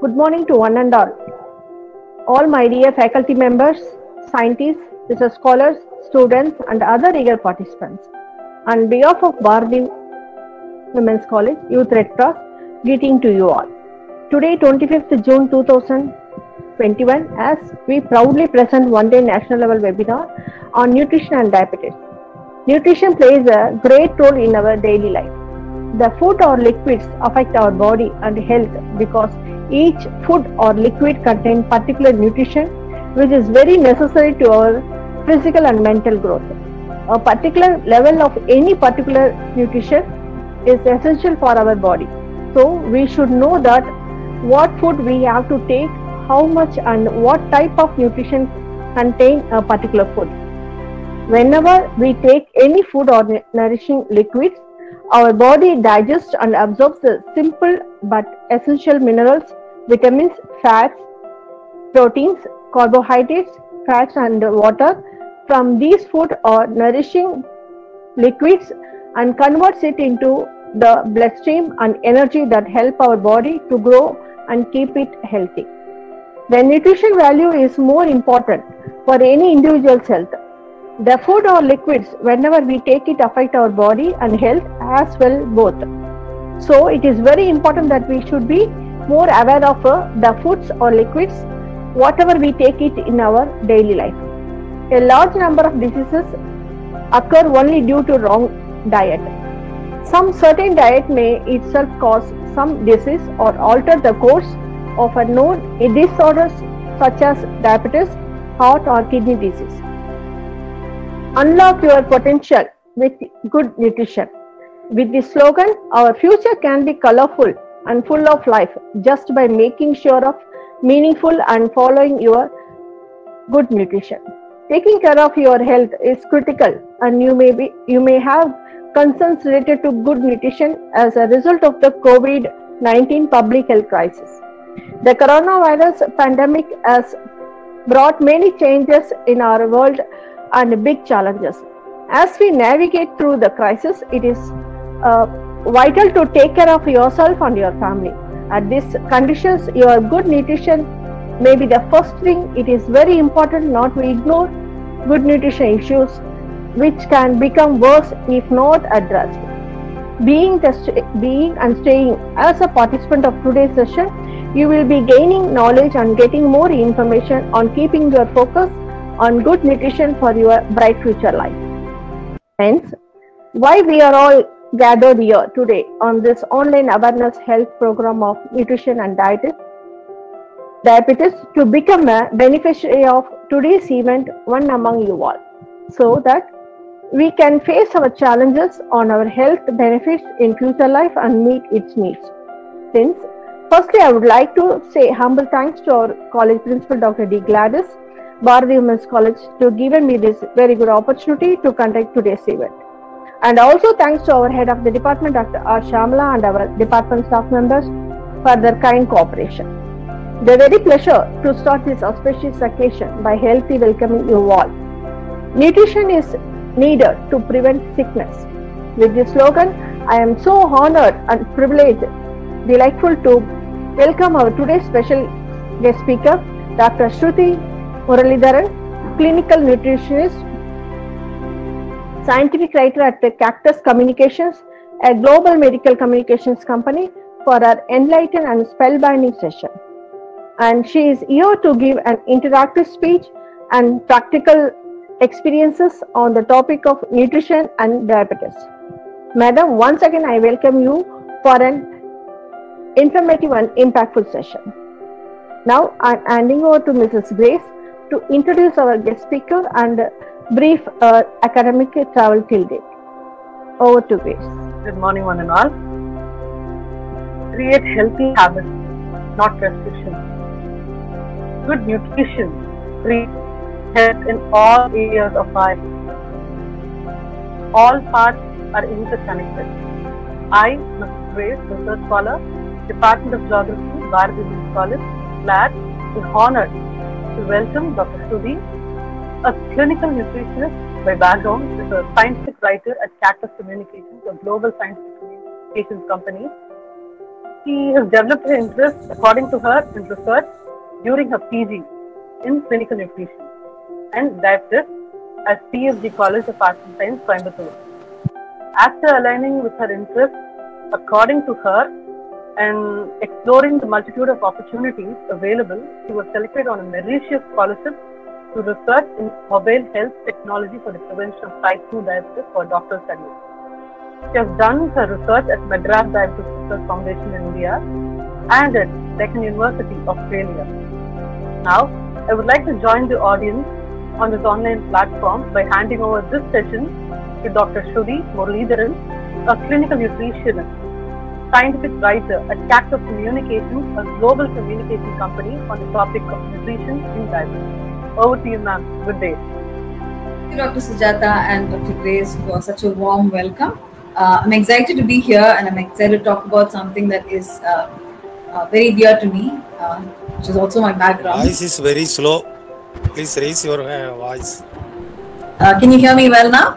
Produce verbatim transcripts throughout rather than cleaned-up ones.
Good morning to one and all. All my dear faculty members, scientists, research scholars, students, and other eager participants. On behalf of Bharati Women's College Youth Red Cross, greeting to you all. Today, twenty-fifth June two thousand twenty-one, as we proudly present one-day national level webinar on nutrition and diabetes. Nutrition plays a great role in our daily life. The food or liquids affect our body and health because each food or liquid contains particular nutrition which is very necessary to our physical and mental growth. A particular level of any particular nutrition is essential for our body. So we should know that what food we have to take, how much and what type of nutrition contain a particular food. Whenever we take any food or nourishing liquids, our body digests and absorbs the simple but essential minerals, vitamins, fats, proteins, carbohydrates, fats and water from these food or nourishing liquids and converts it into the bloodstream and energy that help our body to grow and keep it healthy. The nutrition value is more important for any individual's health. The food or liquids, whenever we take it, affect our body and health as well both. So it is very important that we should be more aware of uh, the foods or liquids, whatever we take it in our daily life. A large number of diseases occur only due to wrong diet. Some certain diet may itself cause some disease or alter the course of a known disorders such as diabetes, heart or kidney disease. Unlock your potential with good nutrition. With this slogan, our future can be colorful and full of life just by making sure of meaningful and following your good nutrition. Taking care of your health is critical, and you may be you may have concerns related to good nutrition as a result of the COVID nineteen public health crisis. The coronavirus pandemic has brought many changes in our world and big challenges. As we navigate through the crisis, it is uh, vital to take care of yourself and your family. At these conditions, your good nutrition may be the first thing. It is very important not to ignore good nutrition issues, which can become worse if not addressed. Being, the, being and staying as a participant of today's session, you will be gaining knowledge and getting more information on keeping your focus on good nutrition for your bright future life. Hence, why we are all gathered here today on this online awareness health program of nutrition and diabetes, diabetes to become a beneficiary of today's event, one among you all, so that we can face our challenges on our health benefits in future life and meet its needs. Since, firstly, I would like to say humble thanks to our college principal, Doctor D. Gladys, Bharati Women's College, to given me this very good opportunity to conduct today's event. And also thanks to our head of the department, Doctor R. Shamla, and our department staff members for their kind cooperation. The very pleasure to start this auspicious occasion by healthy welcoming you all. Nutrition is needed to prevent sickness. With this slogan, I am so honored and privileged, delightful to welcome our today's special guest speaker, Doctor Shruti Muralidharan, clinical nutritionist, scientific writer at the Cactus Communications, a global medical communications company, for our enlightened and spellbinding session. And she is here to give an interactive speech and practical experiences on the topic of nutrition and diabetes. Madam, once again I welcome you for an informative and impactful session. Now I am handing over to Missus Grace to introduce our guest speaker and brief uh, academic travel till date. Over to Grace. Good morning, one and all. Create healthy habits, not restrictions. Good nutrition creates health in all areas of life. All parts are interconnected. I, Missus Grace, research scholar, Department of Geography, Bharati Women's College, glad and honored to welcome Doctor Shruti, a clinical nutritionist by background, is a scientific writer at Cactus Communications, a global scientific communications company, She has developed her interest, according to her, in research during her P G in clinical nutrition and dietetics at P F G College of Arts and Science, Coimbatore. After aligning with her interests, according to her, and exploring the multitude of opportunities available, she was selected on a meritorious scholarship to research in mobile health technology for the prevention of type two diabetes for doctoral studies. She has done her research at Madras Diabetes Research Foundation in India and at Deccan University, Australia. Now, I would like to join the audience on this online platform by handing over this session to Doctor Shruti Muralidharan, a clinical nutritionist, scientific writer at Cactus Communications, a global communication company on the topic of nutrition in diabetes. Over to you, ma'am. Good day. Thank you, Doctor Sujata and Doctor Grace, for such a warm welcome. Uh, I'm excited to be here, and I'm excited to talk about something that is uh, uh, very dear to me, uh, which is also my background. Voice is very slow. Please raise your uh, voice. Uh, can you hear me well now?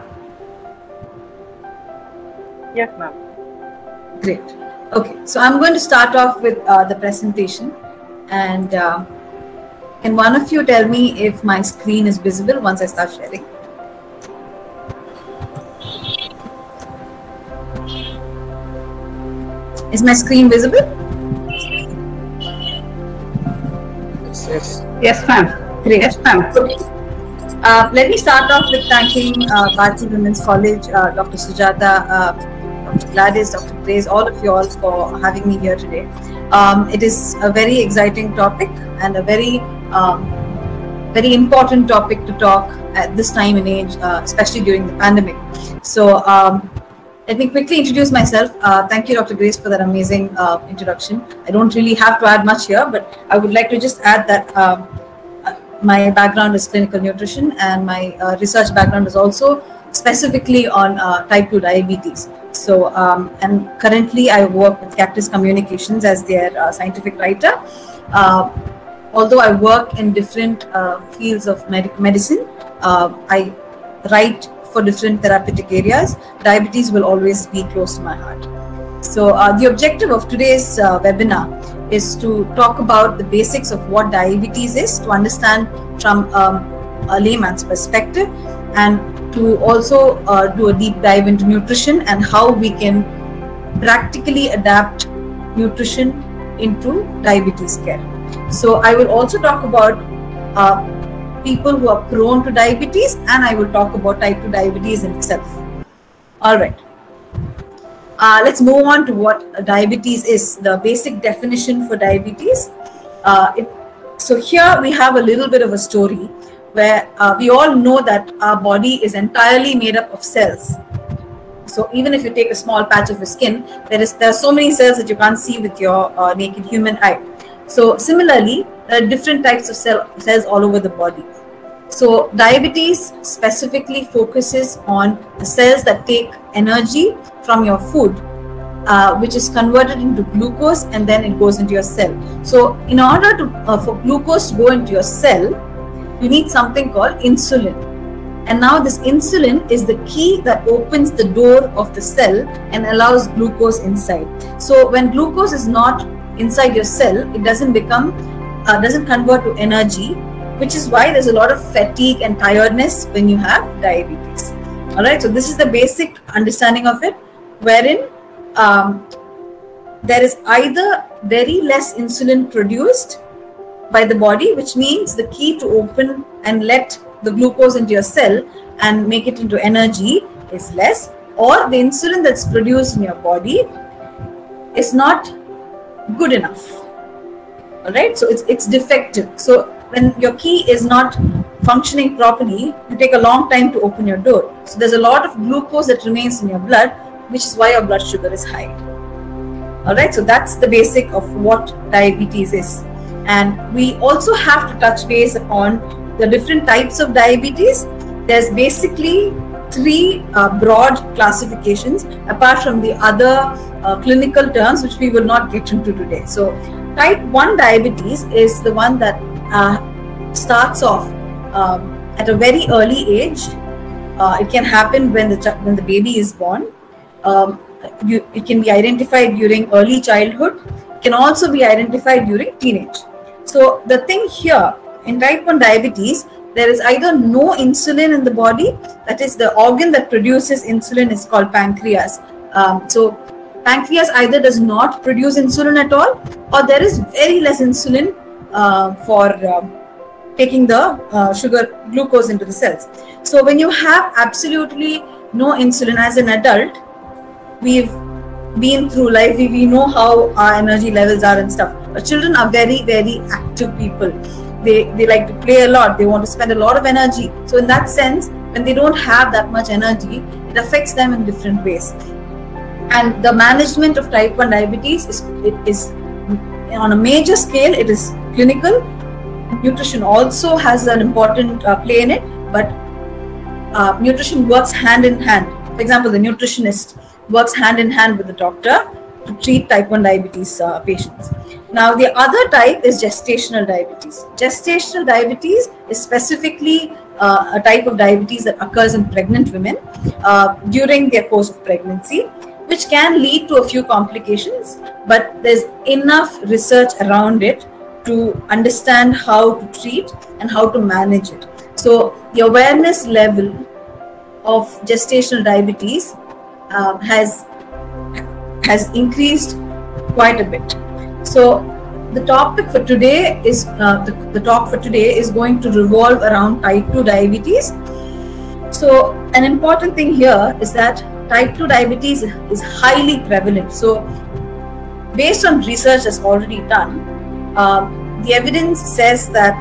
Yes, ma'am. Great. Okay, so I'm going to start off with uh, the presentation, and uh, can one of you tell me if my screen is visible once I start sharing? Is my screen visible? Yes. Yes, ma'am. Great. Yes, ma'am. Okay. Uh, let me start off with thanking uh, Bharati Women's College, uh, Doctor Sujata, uh, Doctor Gladys, Doctor Grace, all of you all for having me here today. Um, it is a very exciting topic and a very, um, very important topic to talk at this time and age, uh, especially during the pandemic. So um, let me quickly introduce myself. Uh, thank you, Doctor Grace, for that amazing uh, introduction. I don't really have to add much here, but I would like to just add that um, my background is clinical nutrition, and my uh, research background is also specifically on uh, type two diabetes. So, um, and currently I work with Cactus Communications as their uh, scientific writer. Uh, although I work in different uh, fields of med medicine, uh, I write for different therapeutic areas. Diabetes will always be close to my heart. So uh, the objective of today's uh, webinar is to talk about the basics of what diabetes is, to understand from um, a layman's perspective, and to also uh, do a deep dive into nutrition and how we can practically adapt nutrition into diabetes care. So I will also talk about uh, people who are prone to diabetes, and I will talk about type two diabetes in itself. All right. Uh, let's move on to what diabetes is, the basic definition for diabetes. Uh, it, so here we have a little bit of a story where uh, we all know that our body is entirely made up of cells. So even if you take a small patch of your skin, there is there are so many cells that you can't see with your uh, naked human eye. So similarly, there are different types of cell, cells all over the body. So diabetes specifically focuses on the cells that take energy from your food, uh, which is converted into glucose, and then it goes into your cell. So in order to uh, for glucose to go into your cell, you need something called insulin. And now this insulin is the key that opens the door of the cell and allows glucose inside. So when glucose is not inside your cell, it doesn't become, uh, doesn't convert to energy, which is why there's a lot of fatigue and tiredness when you have diabetes. All right, so this is the basic understanding of it, wherein um, there is either very less insulin produced by the body, which means the key to open and let the glucose into your cell and make it into energy is less, or the insulin that's produced in your body is not good enough. All right, so it's it's defective. So when your key is not functioning properly, you take a long time to open your door. So there's a lot of glucose that remains in your blood, which is why your blood sugar is high. All right, so that's the basic of what diabetes is. And we also have to touch base upon the different types of diabetes. There's basically three uh, broad classifications, apart from the other uh, clinical terms, which we will not get into today. So type one diabetes is the one that uh, starts off um, at a very early age. Uh, it can happen when the when the baby is born. Um, you, it can be identified during early childhood, can also be identified during teenage. So the thing here in type one diabetes, there is either no insulin in the body, that is the organ that produces insulin is called pancreas. Um, so pancreas either does not produce insulin at all, or there is very less insulin uh, for um, taking the uh, sugar glucose into the cells. So when you have absolutely no insulin as an adult, we've been through life, we, we know how our energy levels are and stuff. But children are very, very active people. They, they like to play a lot, they want to spend a lot of energy. So in that sense, when they don't have that much energy, it affects them in different ways. And the management of type one diabetes is, it is on a major scale, it is clinical. Nutrition also has an important uh, play in it, but uh, nutrition works hand in hand. For example, the nutritionist works hand in hand with the doctor to treat type one diabetes uh, patients. Now, the other type is gestational diabetes. Gestational diabetes is specifically uh, a type of diabetes that occurs in pregnant women uh, during their course of pregnancy, which can lead to a few complications, but there's enough research around it to understand how to treat and how to manage it. So the awareness level of gestational diabetes uh, has has increased quite a bit. So the topic for today is uh, the, the talk for today is going to revolve around type two diabetes. So an important thing here is that type two diabetes is highly prevalent. So based on research that's already done, um, the evidence says that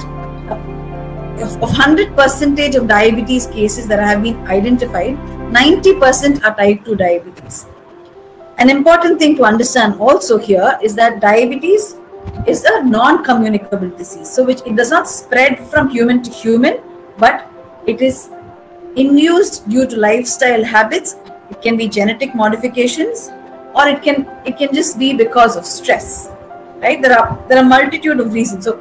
of one hundred percent of diabetes cases that have been identified, ninety percent are type two diabetes. An important thing to understand also here is that diabetes is a non-communicable disease, so which it does not spread from human to human, but it is induced due to lifestyle habits. It can be genetic modifications, or it can it can just be because of stress, right? There are there are multitude of reasons. So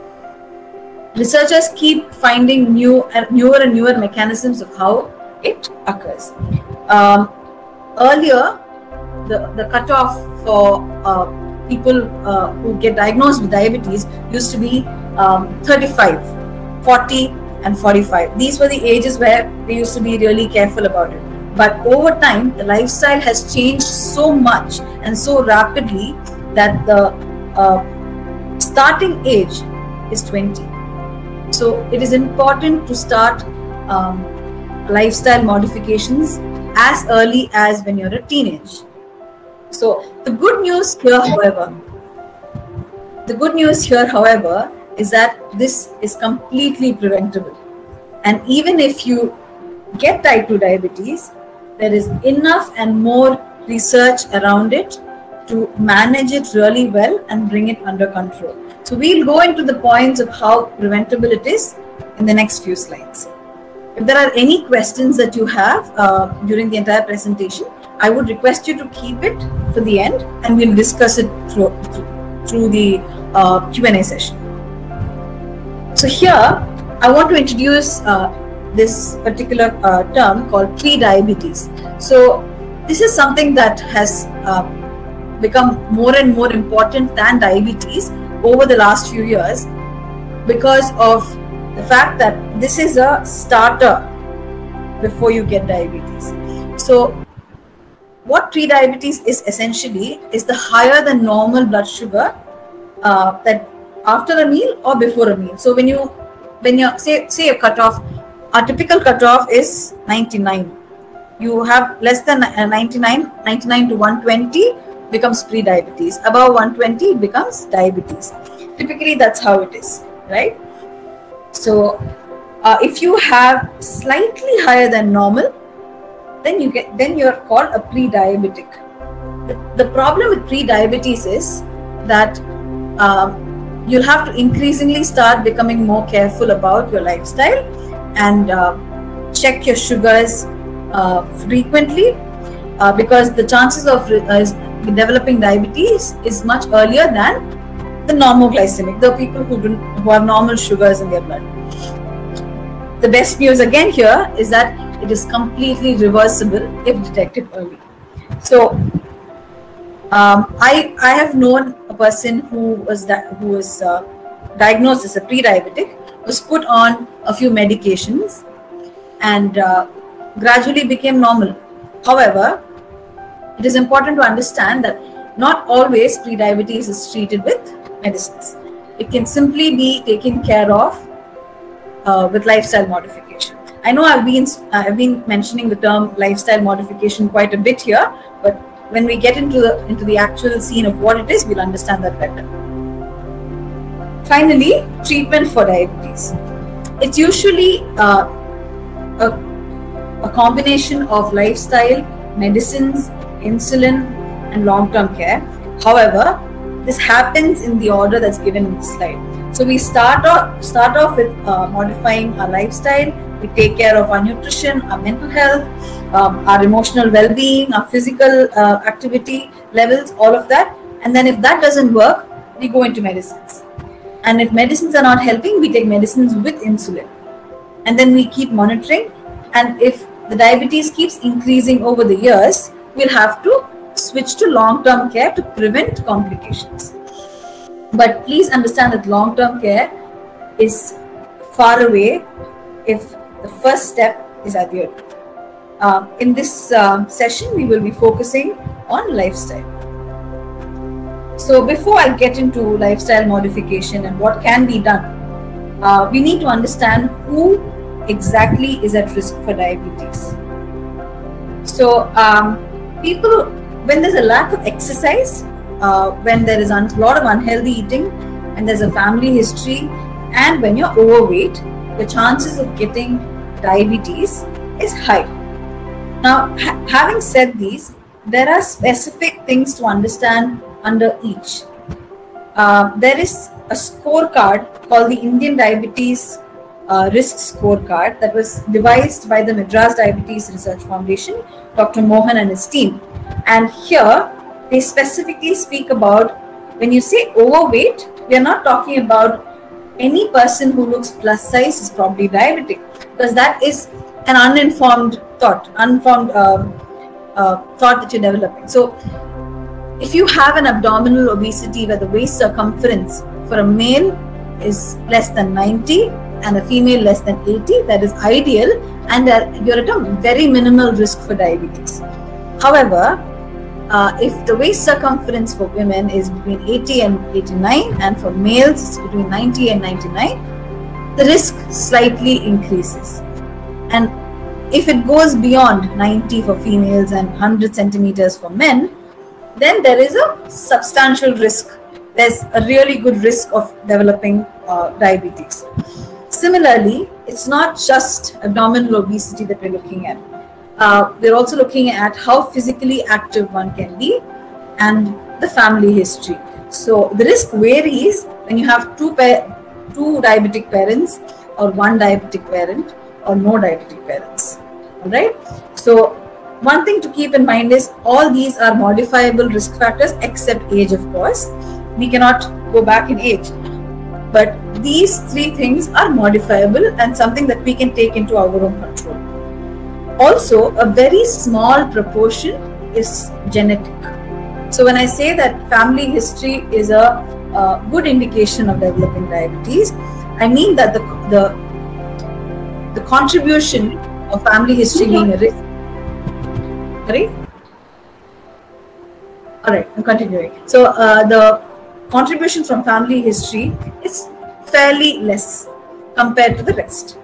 researchers keep finding new and newer and newer mechanisms of how it occurs. Um, earlier, the the cutoff for uh, people uh, who get diagnosed with diabetes used to be um, thirty-five, forty, and forty-five. These were the ages where they used to be really careful about it. But over time, the lifestyle has changed so much and so rapidly that the uh, starting age is twenty. So it is important to start um, lifestyle modifications as early as when you're a teenage. So the good news here, however, the good news here, however, is that this is completely preventable. And even if you get type two diabetes, there is enough and more research around it to manage it really well and bring it under control. So we'll go into the points of how preventable it is in the next few slides. If there are any questions that you have uh, during the entire presentation, I would request you to keep it for the end, and we'll discuss it through, through, through the uh, Q and A session. So here, I want to introduce uh, this particular uh, term called pre-diabetes. So this is something that has uh, become more and more important than diabetes over the last few years because of the fact that this is a starter before you get diabetes. So what pre-diabetes is essentially is the higher than normal blood sugar uh, that after a meal or before a meal. So when you when you say say a cutoff, a typical cutoff is ninety-nine. You have less than ninety-nine, ninety-nine to one twenty becomes pre-diabetes. Above one twenty it becomes diabetes. Typically that's how it is, right? So uh, if you have slightly higher than normal, then you get then you are called a pre-diabetic. The, the problem with pre-diabetes is that um, you'll have to increasingly start becoming more careful about your lifestyle and uh, check your sugars uh, frequently uh, because the chances of uh, developing diabetes is much earlier than the normoglycemic, the people who do who have normal sugars in their blood. The best news again here is that it is completely reversible if detected early. So um, I I have known a person who was who was uh, diagnosed as a pre-diabetic, was put on a few medications, and uh, gradually became normal. However, it is important to understand that not always pre-diabetes is treated with medicines. It can simply be taken care of uh, with lifestyle modification. I know I've been I've been mentioning the term lifestyle modification quite a bit here, but when we get into the into the actual scene of what it is, we'll understand that better. Finally, treatment for diabetes. It's usually uh, a, a combination of lifestyle, medicines, insulin, and long-term care. However, this happens in the order that's given in this slide. So we start off, start off with uh, modifying our lifestyle. We take care of our nutrition, our mental health, um, our emotional well-being, our physical uh, activity levels, all of that. And then if that doesn't work, we go into medicines. And if medicines are not helping, we take medicines with insulin. And then we keep monitoring. And if the diabetes keeps increasing over the years, we'll have to switch to long-term care to prevent complications. But please understand that long-term care is far away if the first step is adhered to. Uh, in this uh, session, we will be focusing on lifestyle. So before I get into lifestyle modification and what can be done, uh, we need to understand who exactly is at risk for diabetes. So um, people, when there's a lack of exercise, uh, when there is a lot of unhealthy eating, and there's a family history, and when you're overweight, the chances of getting diabetes is high. Now, ha having said these, there are specific things to understand under each. Uh, there is a scorecard called the Indian Diabetes uh, Risk Scorecard that was devised by the Madras Diabetes Research Foundation, Doctor Mohan and his team. And here they specifically speak about, when you say overweight, we are not talking about any person who looks plus size is probably diabetic, because that is an uninformed thought, uninformed uh, uh, thought that you're developing. So if you have an abdominal obesity where the waist circumference for a male is less than ninety and a female less than eighty, that is ideal, and you're at a very minimal risk for diabetes. However, uh, if the waist circumference for women is between eighty and eighty-nine, and for males it's between ninety and ninety-nine, the risk slightly increases. And if it goes beyond ninety for females and one hundred centimeters for men, then there is a substantial risk. There's a really good risk of developing uh, diabetes. Similarly, it's not just abdominal obesity that we're looking at. Uh, we're also looking at how physically active one can be and the family history. So the risk varies when you have two, two diabetic parents, or one diabetic parent, or no diabetic parents. All right. So one thing to keep in mind is all these are modifiable risk factors except age, of course. We cannot go back in age. But these three things are modifiable and something that we can take into our own control. Also, a very small proportion is genetic. So when I say that family history is a, a good indication of developing diabetes, I mean that the, the, the contribution of family history being a risk. Right? All right, I'm continuing. So uh, the contribution from family history is fairly less compared to the rest.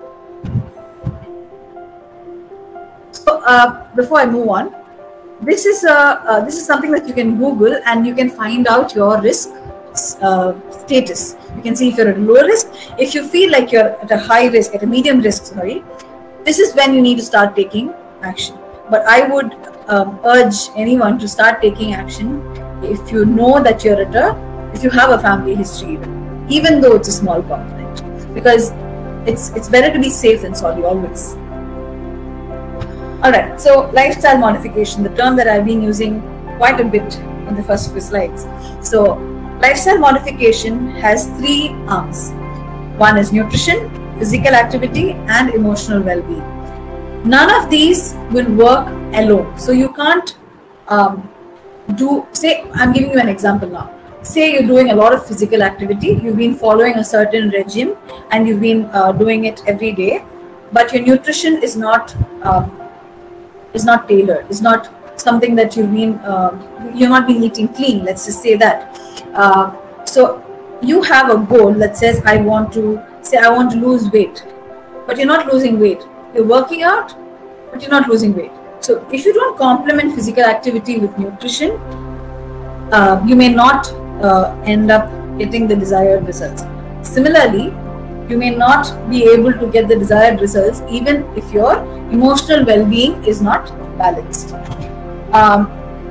So uh, before I move on, this is a uh, this is something that you can Google and you can find out your risk uh, status. You can see if you're at a low risk. If you feel like you're at a high risk, at a medium risk, sorry, this is when you need to start taking action. But I would um, urge anyone to start taking action if you know that you're at a, if you have a family history, even, even though it's a small component, because it's it's better to be safe than sorry always. All right, so lifestyle modification, the term that I've been using quite a bit in the first few slides. So lifestyle modification has three arms. One is nutrition, physical activity, and emotional well-being. None of these will work alone. So you can't um, do, say, I'm giving you an example now. Say you're doing a lot of physical activity, you've been following a certain regime and you've been uh, doing it every day, but your nutrition is not um, is not tailored, is not something that you've been, uh, you've not been eating clean, let's just say that. Uh, so you have a goal that says, I want to, say I want to lose weight, but you're not losing weight. You're working out, but you're not losing weight. So if you don't complement physical activity with nutrition, uh, you may not uh, end up getting the desired results. Similarly, you may not be able to get the desired results even if your emotional well-being is not balanced. Um,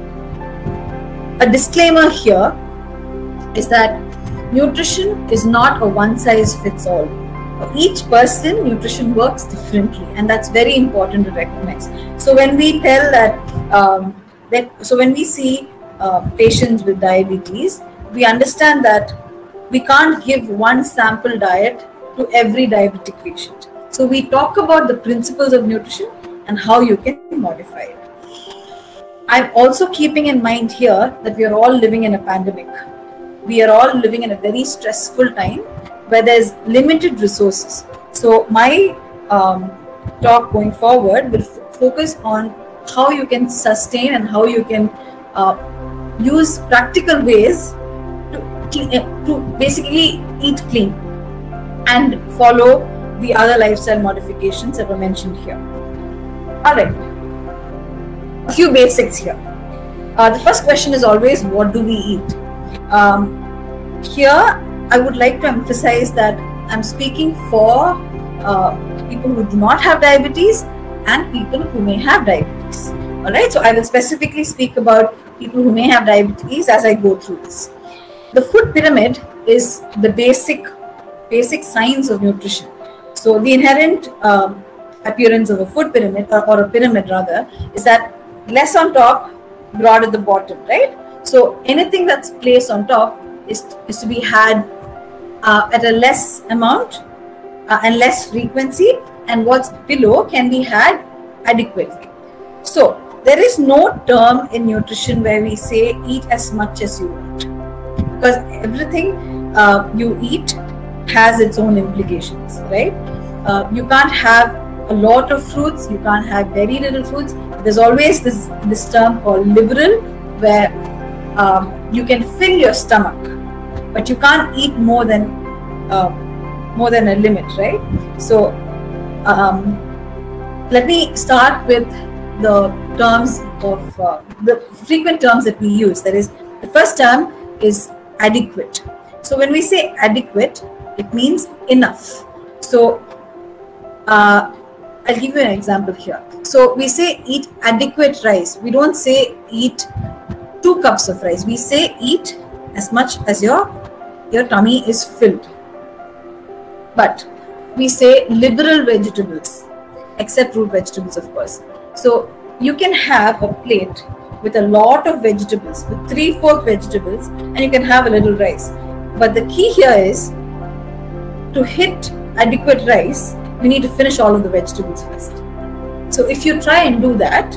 a disclaimer here is that nutrition is not a one-size-fits-all. For each person, nutrition works differently, and that's very important to recognize. So when we tell that, um, that so when we see uh, patients with diabetes, we understand that we can't give one sample diet to every diabetic patient. So we talk about the principles of nutrition and how you can modify it. I'm also keeping in mind here that we are all living in a pandemic. We are all living in a very stressful time where there's limited resources. So my um, talk going forward will f focus on how you can sustain and how you can uh, use practical ways to, to basically eat clean and follow the other lifestyle modifications that were mentioned here. All right, a few basics here. Uh, the first question is always, what do we eat? Um, here, I would like to emphasize that I'm speaking for uh, people who do not have diabetes and people who may have diabetes. All right, so I will specifically speak about people who may have diabetes as I go through this. The food pyramid is the basic, basic science of nutrition. So the inherent um, appearance of a food pyramid, or, or a pyramid rather, is that less on top, broad at the bottom, right? So anything that's placed on top is, is to be had uh, at a less amount uh, and less frequency, and what's below can be had adequately. So there is no term in nutrition where we say eat as much as you want, because everything uh, you eat has its own implications, right? Uh, you can't have a lot of fruits, you can't have very little fruits. There's always this, this term called liberal, where um, you can fill your stomach, but you can't eat more than uh, more than a limit, right? So um, let me start with the terms of uh, the frequent terms that we use. That is, the first term is adequate. So when we say adequate, it means enough. So uh, I'll give you an example here. So we say eat adequate rice. We don't say eat two cups of rice. We say eat as much as your your tummy is filled. But we say liberal vegetables, except root vegetables, of course. So you can have a plate with a lot of vegetables, with three, four vegetables, and you can have a little rice. But the key here is, to hit adequate rice, you need to finish all of the vegetables first. So if you try and do that,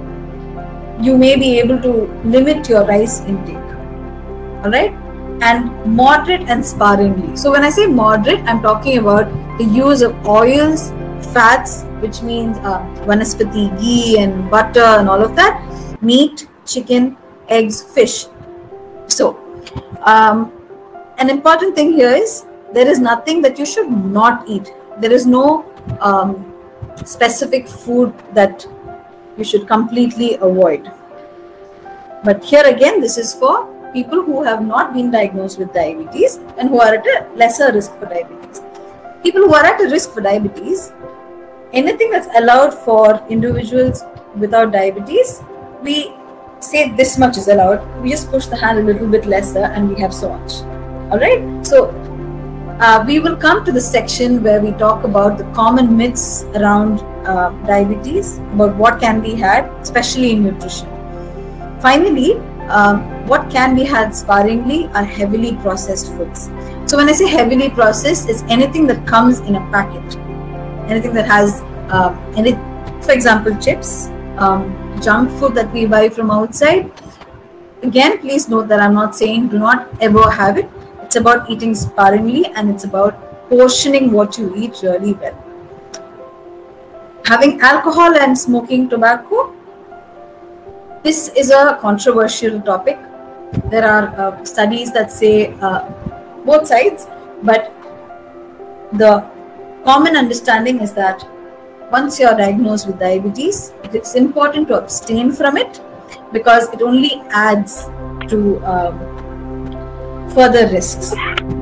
you may be able to limit your rice intake. All right? And moderate and sparingly. So when I say moderate, I'm talking about the use of oils, fats, which means uh, vanaspati, ghee and butter and all of that, meat, chicken, eggs, fish. So um, an important thing here is, there is nothing that you should not eat. There is no um, specific food that you should completely avoid. But here again, this is for people who have not been diagnosed with diabetes and who are at a lesser risk for diabetes. People who are at a risk for diabetes, anything that's allowed for individuals without diabetes, we say this much is allowed. We just push the hand a little bit lesser and we have so much. All right. So uh, we will come to the section where we talk about the common myths around uh, diabetes, about what can be had, especially in nutrition. Finally, um, what can be had sparingly are heavily processed foods. So when I say heavily processed, it's anything that comes in a packet, anything that has, uh, any, for example, chips, um, junk food that we buy from outside. Again, please note that I'm not saying do not ever have it. It's about eating sparingly, and it's about portioning what you eat really well. Having alcohol and smoking tobacco, this is a controversial topic. There are uh, studies that say uh, both sides, but the common understanding is that once you are diagnosed with diabetes, it's important to abstain from it because it only adds to um, further risks.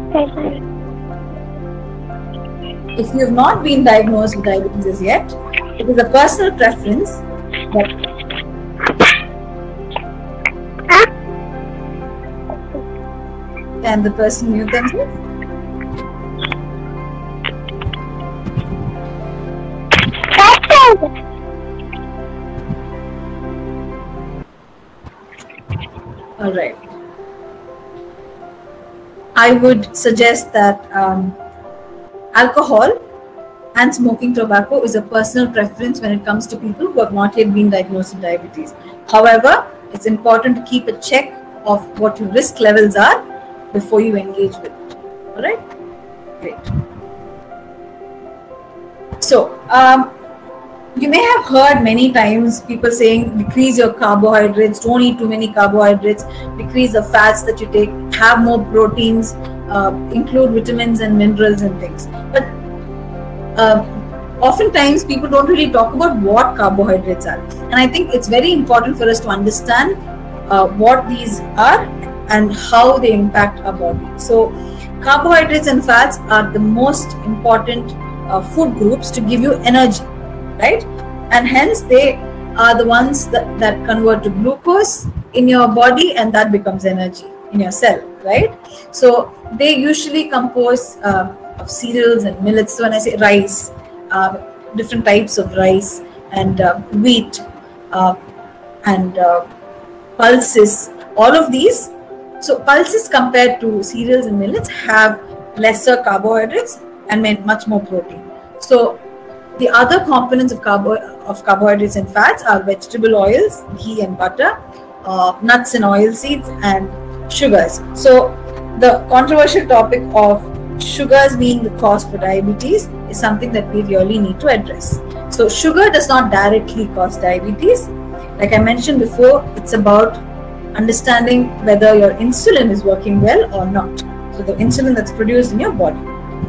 If you have not been diagnosed with diabetes as yet, it is a personal preference that can the person mute themselves? All right. I would suggest that um, alcohol and smoking tobacco is a personal preference when it comes to people who have not yet been diagnosed with diabetes. However, it's important to keep a check of what your risk levels are before you engage with it. All right? Great. So, um, you may have heard many times people saying decrease your carbohydrates, don't eat too many carbohydrates, decrease the fats that you take, have more proteins, uh, include vitamins and minerals and things. But uh, oftentimes people don't really talk about what carbohydrates are. And I think it's very important for us to understand uh, what these are and how they impact our body. So carbohydrates and fats are the most important uh, food groups to give you energy. Right? And hence they are the ones that, that convert to glucose in your body, and that becomes energy in your cell, right? So they usually compose uh, of cereals and millets. So when I say rice, uh, different types of rice and uh, wheat uh, and uh, pulses, all of these. So pulses compared to cereals and millets have lesser carbohydrates and much more protein. So the other components of, carbo of carbohydrates and fats are vegetable oils, ghee and butter, uh, nuts and oil seeds, and sugars. So the controversial topic of sugars being the cause for diabetes is something that we really need to address. So sugar does not directly cause diabetes. Like I mentioned before, it's about understanding whether your insulin is working well or not. So the insulin that's produced in your body.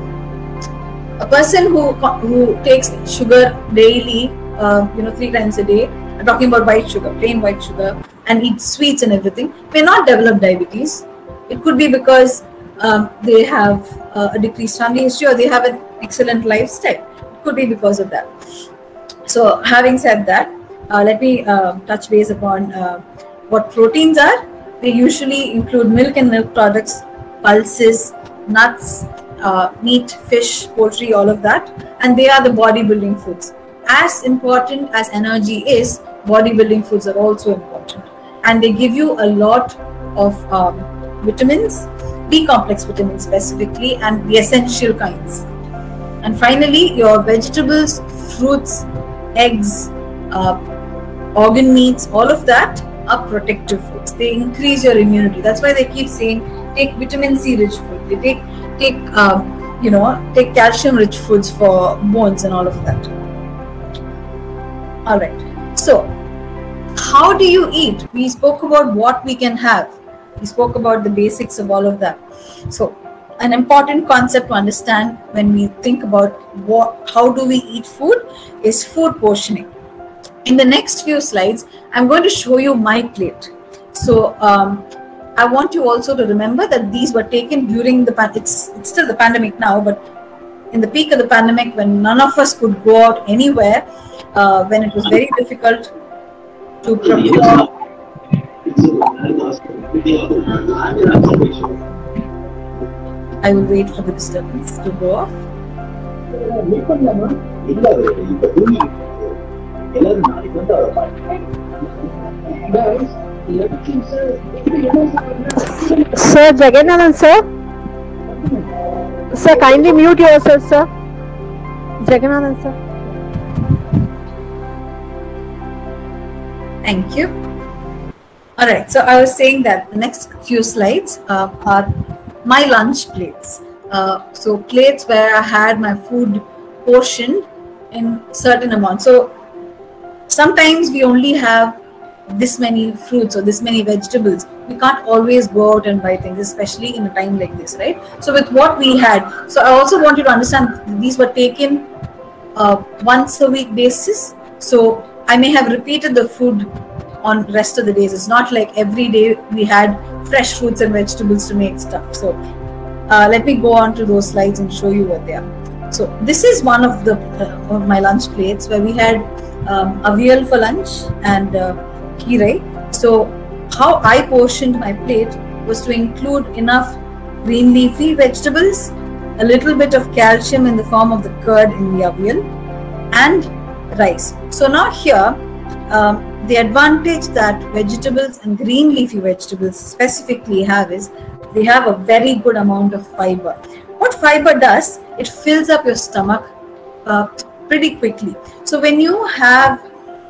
A person who who takes sugar daily, uh, you know, three times a day, I'm talking about white sugar, plain white sugar, and eats sweets and everything, may not develop diabetes. It could be because um, they have uh, a decreased family history or they have an excellent lifestyle. It could be because of that. So, having said that, uh, let me uh, touch base upon uh, what proteins are. They usually include milk and milk products, pulses, nuts, Uh, meat, fish, poultry, all of that, and they are the bodybuilding foods. As important as energy is, bodybuilding foods are also important, and they give you a lot of um, vitamins, B complex vitamins specifically, and the essential kinds. And finally, your vegetables, fruits, eggs, uh, organ meats, all of that are protective foods. They increase your immunity. That's why they keep saying take vitamin C rich food. They take take um, you know take calcium rich foods for bones and all of that. All right, so how do you eat? We spoke about what we can have. We spoke about the basics of all of that. So an important concept to understand when we think about what how do we eat food is food portioning. In the next few slides, I'm going to show you my plate. So um, I want you also to remember that these were taken during the pan it's, it's still the pandemic now, but in the peak of the pandemic, when none of us could go out anywhere, uh, when it was very difficult to procure. I will wait for the disturbance to go off. Sir, Jagannathan sir. Sir, kindly mute yourself, sir. Jagannathan sir. Thank you. All right, so I was saying that the next few slides uh, are my lunch plates. Uh, so plates where I had my food portioned in certain amount. So sometimes we only have this many fruits or this many vegetables. We can't always go out and buy things, especially in a time like this, right? So with what we had, so I also want you to understand these were taken uh, once a week basis. So I may have repeated the food on rest of the days. It's not like every day we had fresh fruits and vegetables to make stuff. So uh, let me go on to those slides and show you what they are. So this is one of the uh, of my lunch plates where we had um, avial for lunch and uh, keerai. So how I portioned my plate was to include enough green leafy vegetables, a little bit of calcium in the form of the curd in the avial, and rice. So now here um, the advantage that vegetables and green leafy vegetables specifically have is they have a very good amount of fiber. What fiber does, it fills up your stomach uh, pretty quickly. So when you have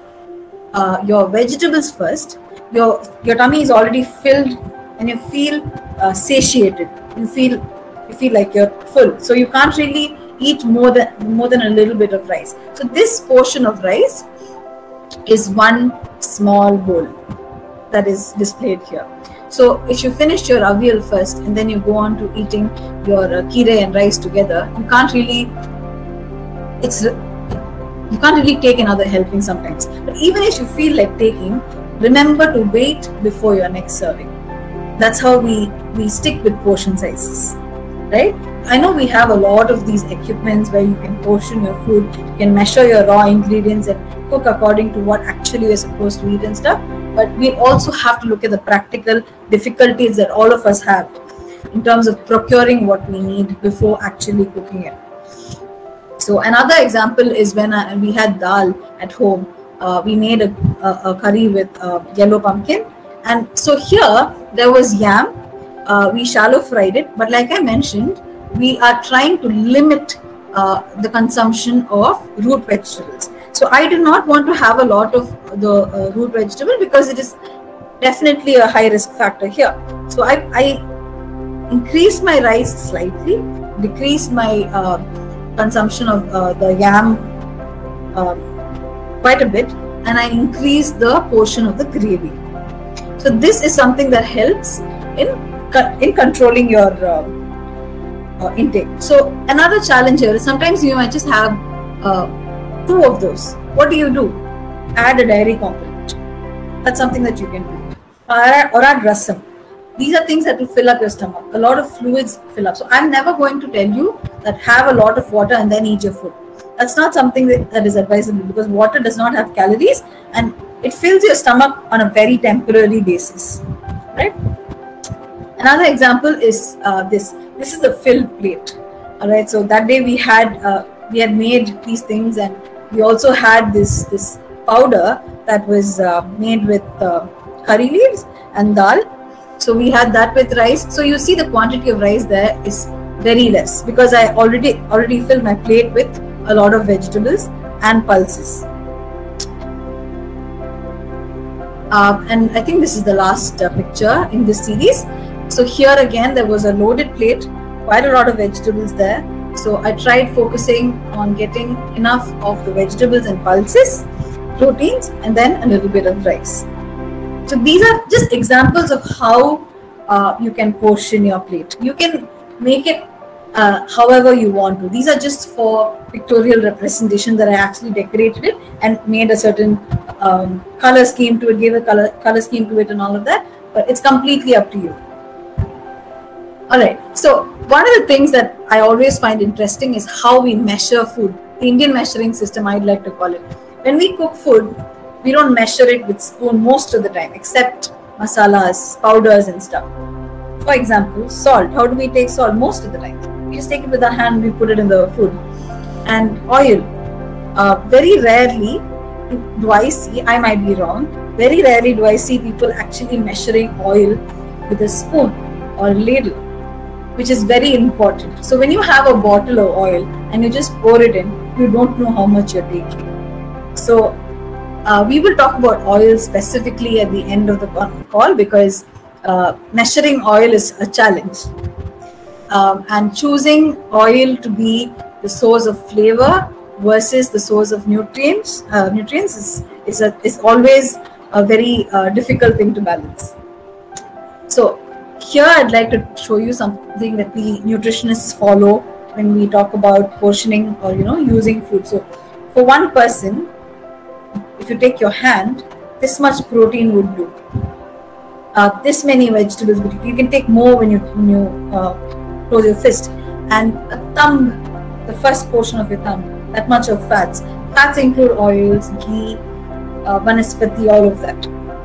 uh, your vegetables first, your your tummy is already filled and you feel uh, satiated. You feel you feel like you're full. So you can't really eat more than more than a little bit of rice. So this portion of rice is one small bowl that is displayed here. So if you finish your avial first and then you go on to eating your uh, keerai and rice together, you can't really it's you can't really take another helping sometimes. But even if you feel like taking, remember to wait before your next serving. That's how we we stick with portion sizes, right? I know we have a lot of these equipments where you can portion your food, you can measure your raw ingredients and cook according to what actually you're supposed to eat and stuff. But we also have to look at the practical difficulties that all of us have in terms of procuring what we need before actually cooking it. So another example is when I, we had dal at home. Uh, we made a, a, a curry with uh, yellow pumpkin. And so here there was yam. Uh, we shallow fried it. But like I mentioned, we are trying to limit uh, the consumption of root vegetables. So I do not want to have a lot of the uh, root vegetable because it is definitely a high risk factor here. So I, I increased my rice slightly, decreased my uh, consumption of uh, the yam uh, quite a bit, and I increased the portion of the gravy. So this is something that helps in, in controlling your uh, uh, intake. So another challenge here is sometimes you might just have uh, two of those. What do you do? Add a dairy component. That's something that you can do. Or add, or add rasam. These are things that will fill up your stomach. A lot of fluids fill up. So I'm never going to tell you that have a lot of water and then eat your food. That's not something that, that is advisable because water does not have calories and it fills your stomach on a very temporary basis, right? Another example is uh, this. This is the filled plate. All right. So that day we had uh, we had made these things, and we also had this this powder that was uh, made with uh, curry leaves and dal. So we had that with rice. So you see the quantity of rice there is very less because I already already filled my plate with a lot of vegetables and pulses. Uh, and I think this is the last uh, picture in this series. So here again there was a loaded plate, quite a lot of vegetables there. So I tried focusing on getting enough of the vegetables and pulses, proteins, and then a little bit of rice. So these are just examples of how uh, you can portion your plate. You can make it uh, however you want to. These are just for pictorial representation that I actually decorated it and made a certain um, color scheme to it, gave a color, color scheme to it and all of that. But it's completely up to you. Alright, so one of the things that I always find interesting is how we measure food. The Indian measuring system, I'd like to call it. When we cook food, we don't measure it with spoon most of the time, except masalas, powders and stuff. For example, salt. How do we take salt most of the time? We just take it with our hand, we put it in the food. And oil. Uh, very rarely do I see, I might be wrong, very rarely do I see people actually measuring oil with a spoon or a ladle, which is very important. So when you have a bottle of oil and you just pour it in, you don't know how much you're taking. So Uh, we will talk about oil specifically at the end of the call because uh, measuring oil is a challenge. Um, and choosing oil to be the source of flavor versus the source of nutrients uh, nutrients is, is, a, is always a very uh, difficult thing to balance. So here I'd like to show you something that we nutritionists follow when we talk about portioning or you know using food. So for one person, if you take your hand, this much protein would do. Uh, this many vegetables, but you can take more when you, when you uh, close your fist. And a thumb, the first portion of your thumb, that much of fats. Fats include oils, ghee, uh, vanaspati, all of that.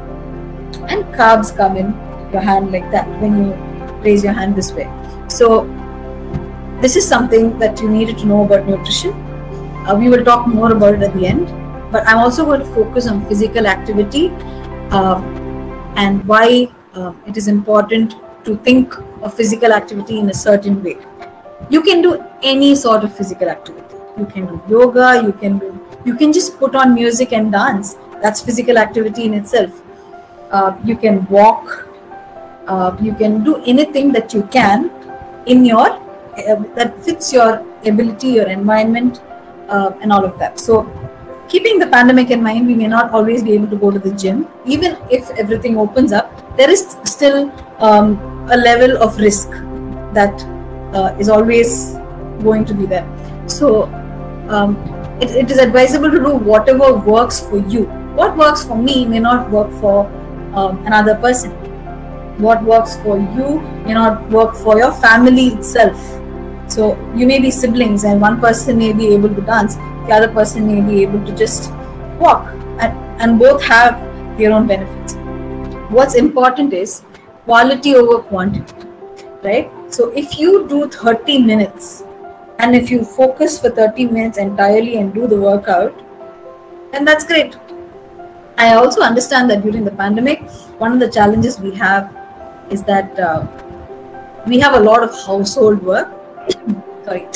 And carbs come in your hand like that when you raise your hand this way. So this is something that you needed to know about nutrition. Uh, we will talk more about it at the end. But I'm also going to focus on physical activity uh, and why uh, it is important to think of physical activity in a certain way. You can do any sort of physical activity. You can do yoga, you can do, you can just put on music and dance. That's physical activity in itself. Uh, you can walk, uh, you can do anything that you can in your, uh, that fits your ability, your environment, uh, and all of that. So keeping the pandemic in mind, we may not always be able to go to the gym. Even if everything opens up, there is still um, a level of risk that uh, is always going to be there. So um, it, it is advisable to do whatever works for you. What works for me may not work for um, another person. What works for you may not work for your family itself. So you may be siblings and one person may be able to dance, the other person may be able to just walk, and, and both have their own benefits. What's important is quality over quantity, right? So if you do thirty minutes and if you focus for thirty minutes entirely and do the workout, then that's great. I also understand that during the pandemic, one of the challenges we have is that uh, we have a lot of household work. Sorry.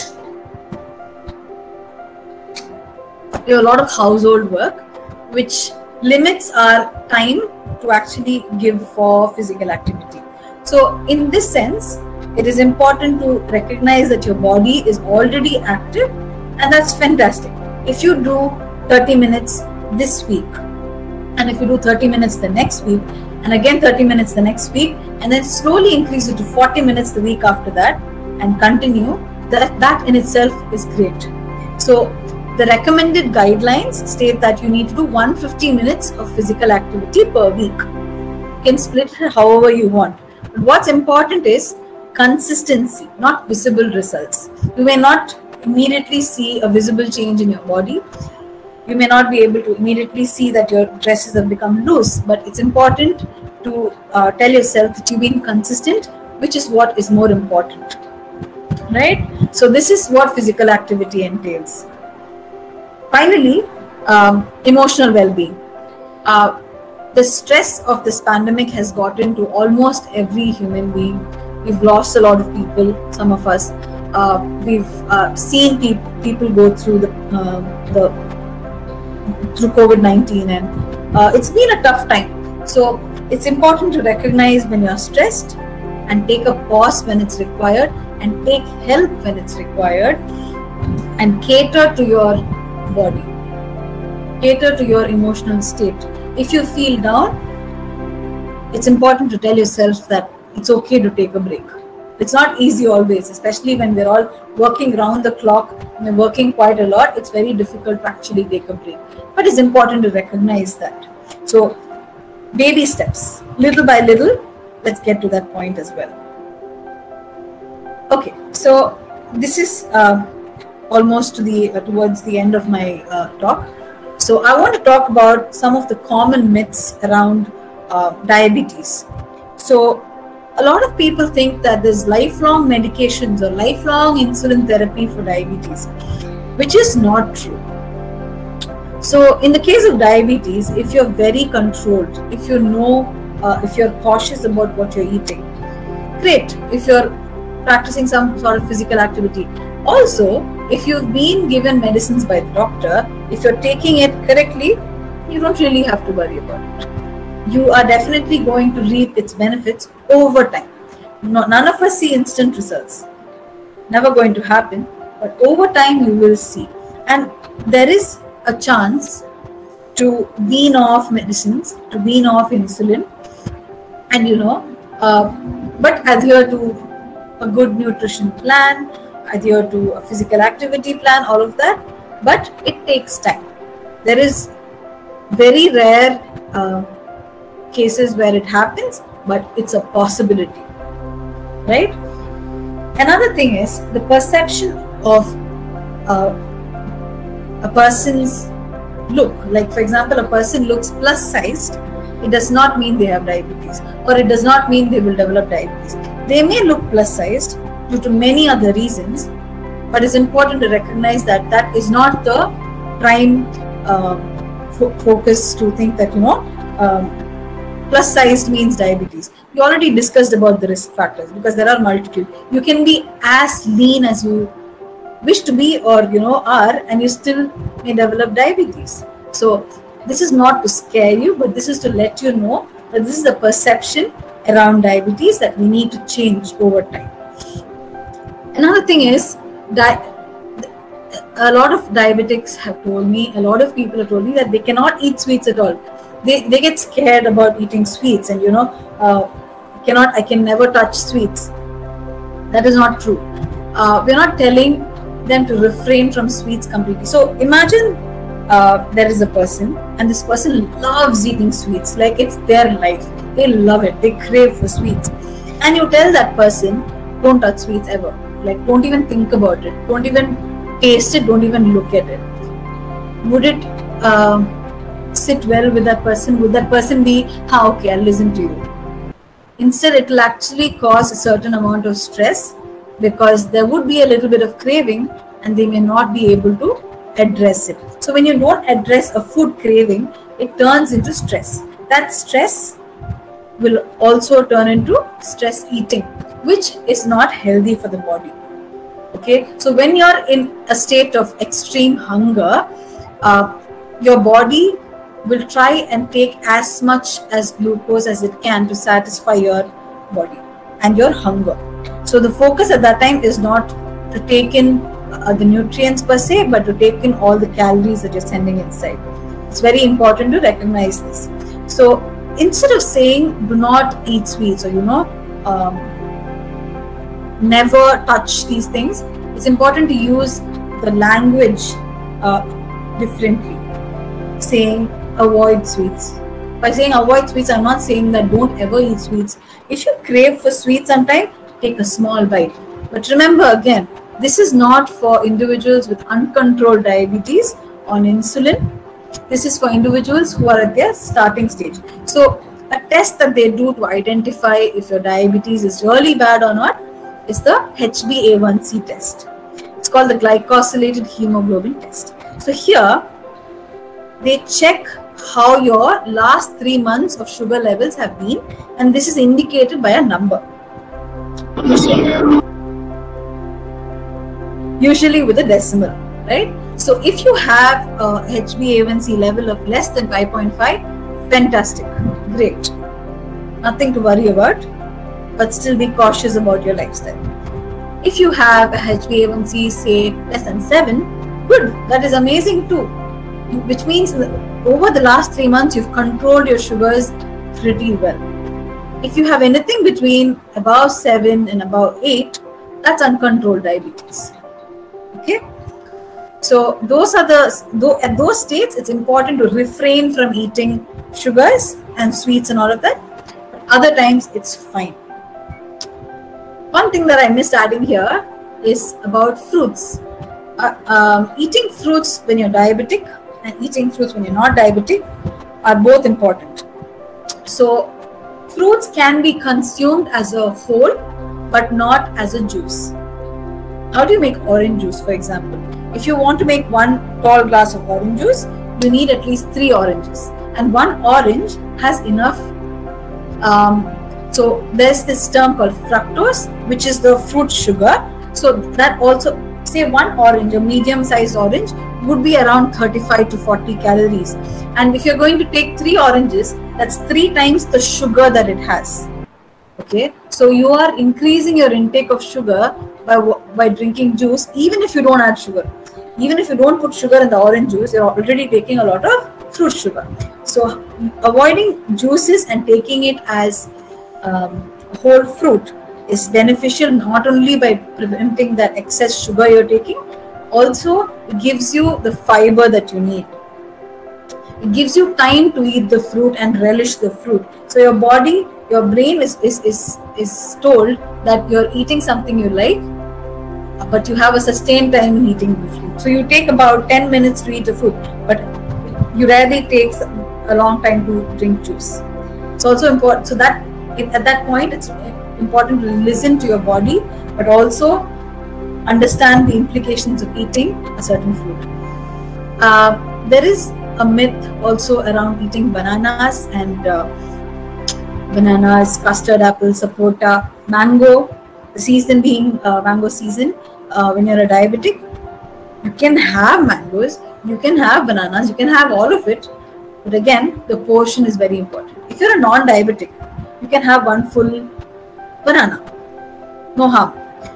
We have a lot of household work which limits our time to actually give for physical activity. So in this sense, it is important to recognize that your body is already active, and that's fantastic. If you do thirty minutes this week, and if you do thirty minutes the next week, and again thirty minutes the next week, and then slowly increase it to forty minutes the week after that, and continue, that, that in itself is great. So the recommended guidelines state that you need to do one hundred fifty minutes of physical activity per week. You can split it however you want. But what's important is consistency, not visible results. You may not immediately see a visible change in your body. You may not be able to immediately see that your dresses have become loose, but it's important to uh, tell yourself that you've been consistent, which is what is more important, right? So this is what physical activity entails. Finally, um, emotional well-being. Uh, the stress of this pandemic has gotten to almost every human being. We've lost a lot of people, some of us. Uh, we've uh, seen pe people go through the, uh, the through COVID nineteen, and uh, it's been a tough time. So it's important to recognize when you're stressed and take a pause when it's required and take help when it's required, and cater to your body, cater to your emotional state. If you feel down, it's important to tell yourself that it's okay to take a break. It's not easy always, especially when we're all working round the clock and we're working quite a lot. It's very difficult to actually take a break, but it's important to recognize that. So baby steps, little by little. Let's get to that point as well. Okay, so this is uh, almost to the uh, towards the end of my uh, talk. So I want to talk about some of the common myths around uh, diabetes. So a lot of people think that there's lifelong medications or lifelong insulin therapy for diabetes, which is not true. So in the case of diabetes, if you're very controlled, if you know, uh, if you're cautious about what you're eating, great. If you're practicing some sort of physical activity. Also, if you've been given medicines by the doctor, if you're taking it correctly, you don't really have to worry about it. You are definitely going to reap its benefits over time. No, none of us see instant results. Never going to happen, but over time you will see. And there is a chance to wean off medicines, to wean off insulin, and you know, uh, but adhere to a good nutrition plan, adhere to a physical activity plan, all of that. But it takes time. There is very rare uh, cases where it happens, but it's a possibility, right? Another thing is the perception of uh, a person's look. Like for example, a person looks plus sized, it does not mean they have diabetes, or it does not mean they will develop diabetes. They may look plus sized due to many other reasons, but it's important to recognize that that is not the prime uh, fo focus to think that, you know, um, plus sized means diabetes. We already discussed about the risk factors, because there are multitude. You can be as lean as you wish to be, or you know are, and you still may develop diabetes. So this is not to scare you, but this is to let you know that this is the perception around diabetes that we need to change over time. Another thing is that a lot of diabetics have told me, a lot of people have told me that they cannot eat sweets at all. They, they get scared about eating sweets, and you know, uh, cannot, I can never touch sweets. That is not true. Uh, we're not telling them to refrain from sweets completely. So imagine uh, there is a person, and this person loves eating sweets, like it's their life. They love it, they crave for sweets. And you tell that person, don't touch sweets ever. Like, don't even think about it, don't even taste it, don't even look at it. Would it uh, sit well with that person? Would that person be, ah, okay, I'll listen to you? Instead, it will actually cause a certain amount of stress, because there would be a little bit of craving and they may not be able to address it. So when you don't address a food craving, it turns into stress. That stress will also turn into stress eating, which is not healthy for the body. Okay, so when you're in a state of extreme hunger, uh, your body will try and take as much as glucose as it can to satisfy your body and your hunger. So the focus at that time is not to take in uh, the nutrients per se, but to take in all the calories that you're sending inside. It's very important to recognize this. So instead of saying do not eat sweets, or you know, um, never touch these things, it's important to use the language uh, differently, saying avoid sweets. By saying avoid sweets, I'm not saying that don't ever eat sweets. If you crave for sweets sometime, take a small bite. But remember, again, this is not for individuals with uncontrolled diabetes on insulin. This is for individuals who are at their starting stage. So a test that they do to identify if your diabetes is really bad or not is the H b A one C test. It's called the glycosylated hemoglobin test. So here they check how your last three months of sugar levels have been, and this is indicated by a number, usually, usually with a decimal, right? So if you have a H b A one C level of less than five point five, fantastic, great, nothing to worry about, but still be cautious about your lifestyle. If you have a H b A one C, say less than seven, good, that is amazing too, which means over the last three months you've controlled your sugars pretty well. If you have anything between above seven and above eight, that's uncontrolled diabetes. Okay, so those are the though at those states it's important to refrain from eating sugars and sweets and all of that, but other times it's fine. One thing that I missed adding here is about fruits. Uh, um, eating fruits when you're diabetic and eating fruits when you're not diabetic are both important. So fruits can be consumed as a whole, but not as a juice. How do you make orange juice, for example? If you want to make one tall glass of orange juice, you need at least three oranges, and one orange has enough. Um, so there's this term called fructose, which is the fruit sugar. So that also, say one orange, a medium sized orange, would be around thirty-five to forty calories. And if you're going to take three oranges, that's three times the sugar that it has. Okay, so you are increasing your intake of sugar by by drinking juice, even if you don't add sugar. Even if you don't put sugar in the orange juice, you're already taking a lot of fruit sugar. So avoiding juices and taking it as um, whole fruit is beneficial, not only by preventing that excess sugar you're taking, also it gives you the fiber that you need. It gives you time to eat the fruit and relish the fruit. So your body, your brain is, is, is, is told that you're eating something you like, but you have a sustained time in eating the fruit. So you take about ten minutes to eat the fruit, but you rarely take a long time to drink juice. It's also important. So that at that point, it's important to listen to your body, but also understand the implications of eating a certain fruit. Uh, there is a myth also around eating bananas and uh, bananas, custard apple, sapota, mango. The season being uh, mango season. Uh, when you're a diabetic, you can have mangoes, you can have bananas, you can have all of it. But again, the portion is very important. If you're a non-diabetic, you can have one full banana, no harm.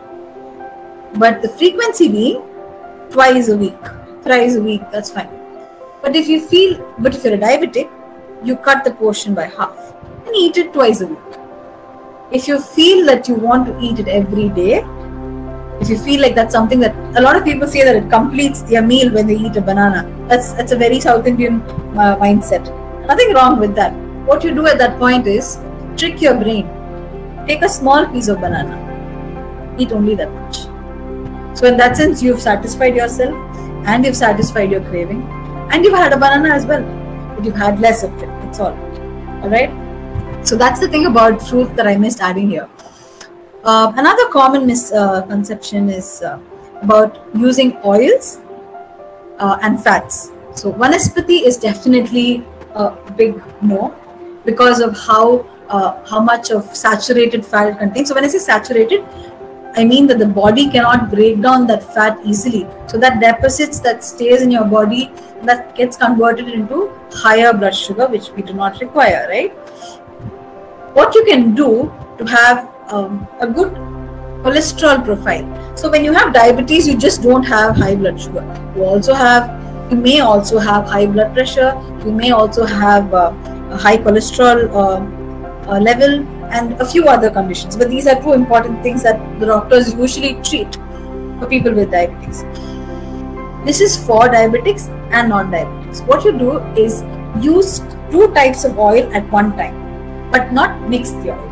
But the frequency being twice a week, thrice a week, that's fine. But if you feel, but if you're a diabetic, you cut the portion by half and eat it twice a week. If you feel that you want to eat it every day, if you feel like that's something that a lot of people say that it completes their meal when they eat a banana, that's that's a very South Indian uh, mindset. Nothing wrong with that. What you do at that point is trick your brain. Take a small piece of banana, eat only that much. So in that sense, you've satisfied yourself and you've satisfied your craving, and you've had a banana as well, but you've had less of it. That's all. All right. So that's the thing about fruit that I missed adding here. Uh, another common misconception uh, is uh, about using oils uh, and fats. So Vanaspati is definitely a big no, because of how uh, how much of saturated fat it contains. So when I say saturated, I mean that the body cannot break down that fat easily. So that deposits that stays in your body, that gets converted into higher blood sugar, which we do not require, right? What you can do to have um, a good cholesterol profile. So when you have diabetes, you just don't have high blood sugar. You also have, you may also have high blood pressure. You may also have uh, a high cholesterol uh, uh, level and a few other conditions. But these are two important things that the doctors usually treat for people with diabetes. This is for diabetics and non-diabetics. What you do is use two types of oil at one time, but not mix the oil.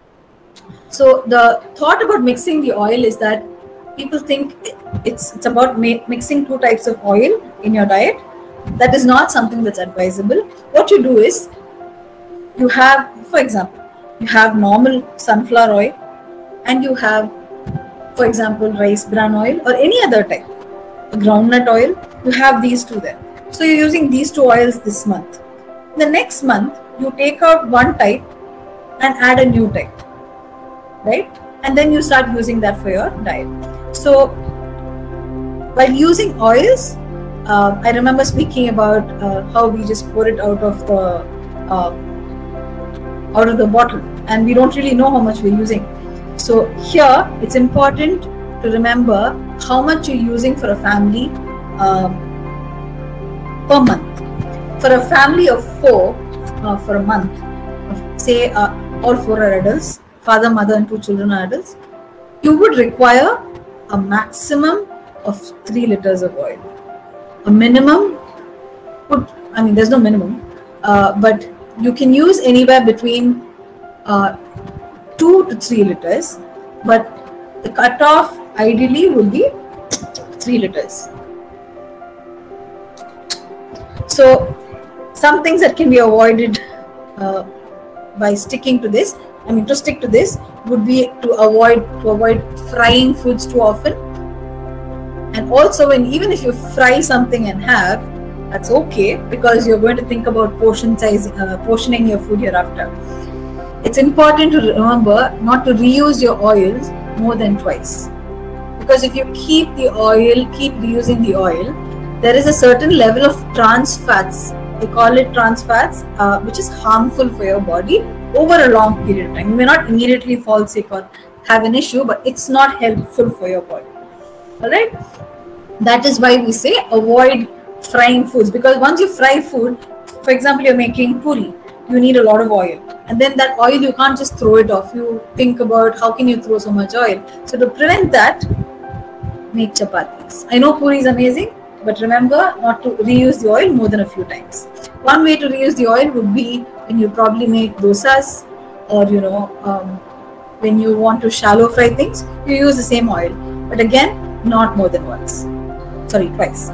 So the thought about mixing the oil is that people think it's, it's about mixing two types of oil in your diet. That is not something that's advisable. What you do is, you have, for example, you have normal sunflower oil and you have, for example, rice bran oil or any other type, a groundnut oil. You have these two there. So you're using these two oils this month. The next month, you take out one type and add a new type, right? And then you start using that for your diet. So while using oils, uh, I remember speaking about uh, how we just pour it out of the uh, out of the bottle, and we don't really know how much we're using. So here it's important to remember how much you're using for a family uh, per month. For a family of four, uh, for a month, say uh, all four are adults, father, mother and two children are adults, you would require a maximum of three liters of oil. A minimum would, I mean there's no minimum, uh, but you can use anywhere between uh, two to three liters, but the cutoff ideally would be three liters. So some things that can be avoided uh, by sticking to this, I mean to stick to this, would be to avoid to avoid frying foods too often. And also, when even if you fry something and have, that's okay, because you're going to think about portion size, uh, portioning your food hereafter. It's important to remember not to reuse your oils more than twice, because if you keep the oil, keep reusing the oil, there is a certain level of trans fats, we call it trans fats, uh, which is harmful for your body over a long period of time. You may not immediately fall sick or have an issue, but it's not helpful for your body. All right. That is why we say avoid frying foods, because once you fry food, for example, you're making puri, you need a lot of oil, and then that oil you can't just throw it off. You think about how can you throw so much oil. So to prevent that, make chapatis. I know puri is amazing, but remember not to reuse the oil more than a few times. One way to reuse the oil would be when you probably make dosas, or you know um, when you want to shallow fry things, you use the same oil, but again not more than once. Sorry, twice.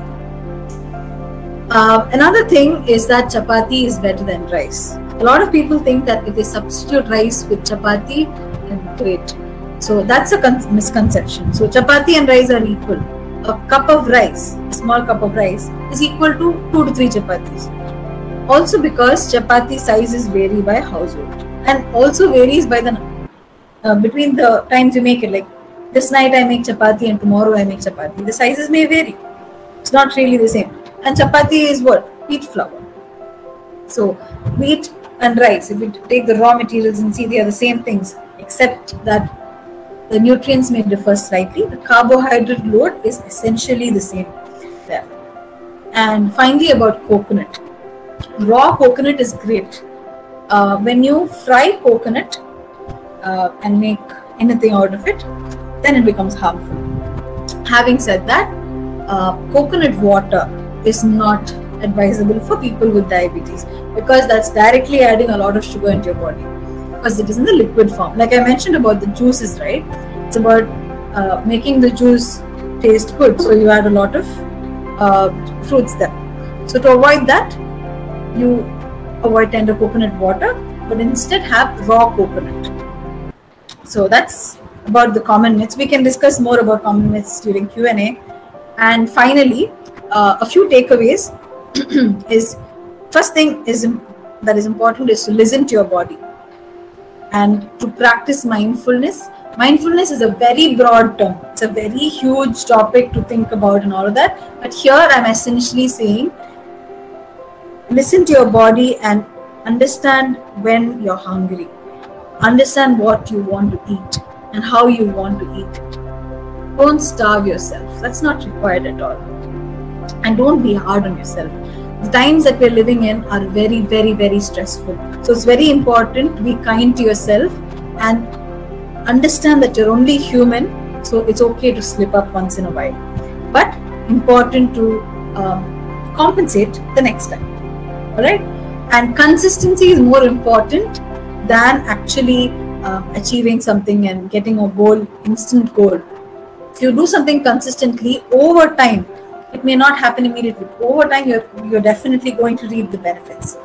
Uh, another thing is that chapati is better than rice. A lot of people think that if they substitute rice with chapati, then great. So that's a misconception. So chapati and rice are equal. A cup of rice, a small cup of rice, is equal to two to three chapatis. Also because chapati sizes vary by household, and also varies by the uh, between the times you make it. Like this night I make chapati and tomorrow I make chapati. The sizes may vary. It's not really the same. And chapati is what? Wheat flour. So wheat and rice, if you take the raw materials and see, they are the same things, except that the nutrients may differ slightly. The carbohydrate load is essentially the same there. And finally, about coconut. Raw coconut is great. Uh, when you fry coconut uh, and make anything out of it, then it becomes harmful. Having said that, uh, coconut water is not advisable for people with diabetes, because that's directly adding a lot of sugar into your body, because it is in the liquid form. Like I mentioned about the juices, right? It's about uh, making the juice taste good, so you add a lot of uh, fruits there. So to avoid that, you avoid tender coconut water, but instead have raw coconut. So that's about the common myths. We can discuss more about common myths during Q and A. And finally, uh, a few takeaways is, first thing is that is important is to listen to your body and to practice mindfulness. Mindfulness is a very broad term. It's a very huge topic to think about and all of that. But here I'm essentially saying, listen to your body and understand when you're hungry. Understand what you want to eat and how you want to eat it. Don't starve yourself. That's not required at all. And don't be hard on yourself. The times that we're living in are very, very, very stressful. So it's very important to be kind to yourself and understand that you're only human. So it's okay to slip up once in a while. But important to um, compensate the next time. Alright? And consistency is more important than actually uh, achieving something and getting a goal, instant goal. If you do something consistently over time, it may not happen immediately. Over time, you're, you're definitely going to reap the benefits.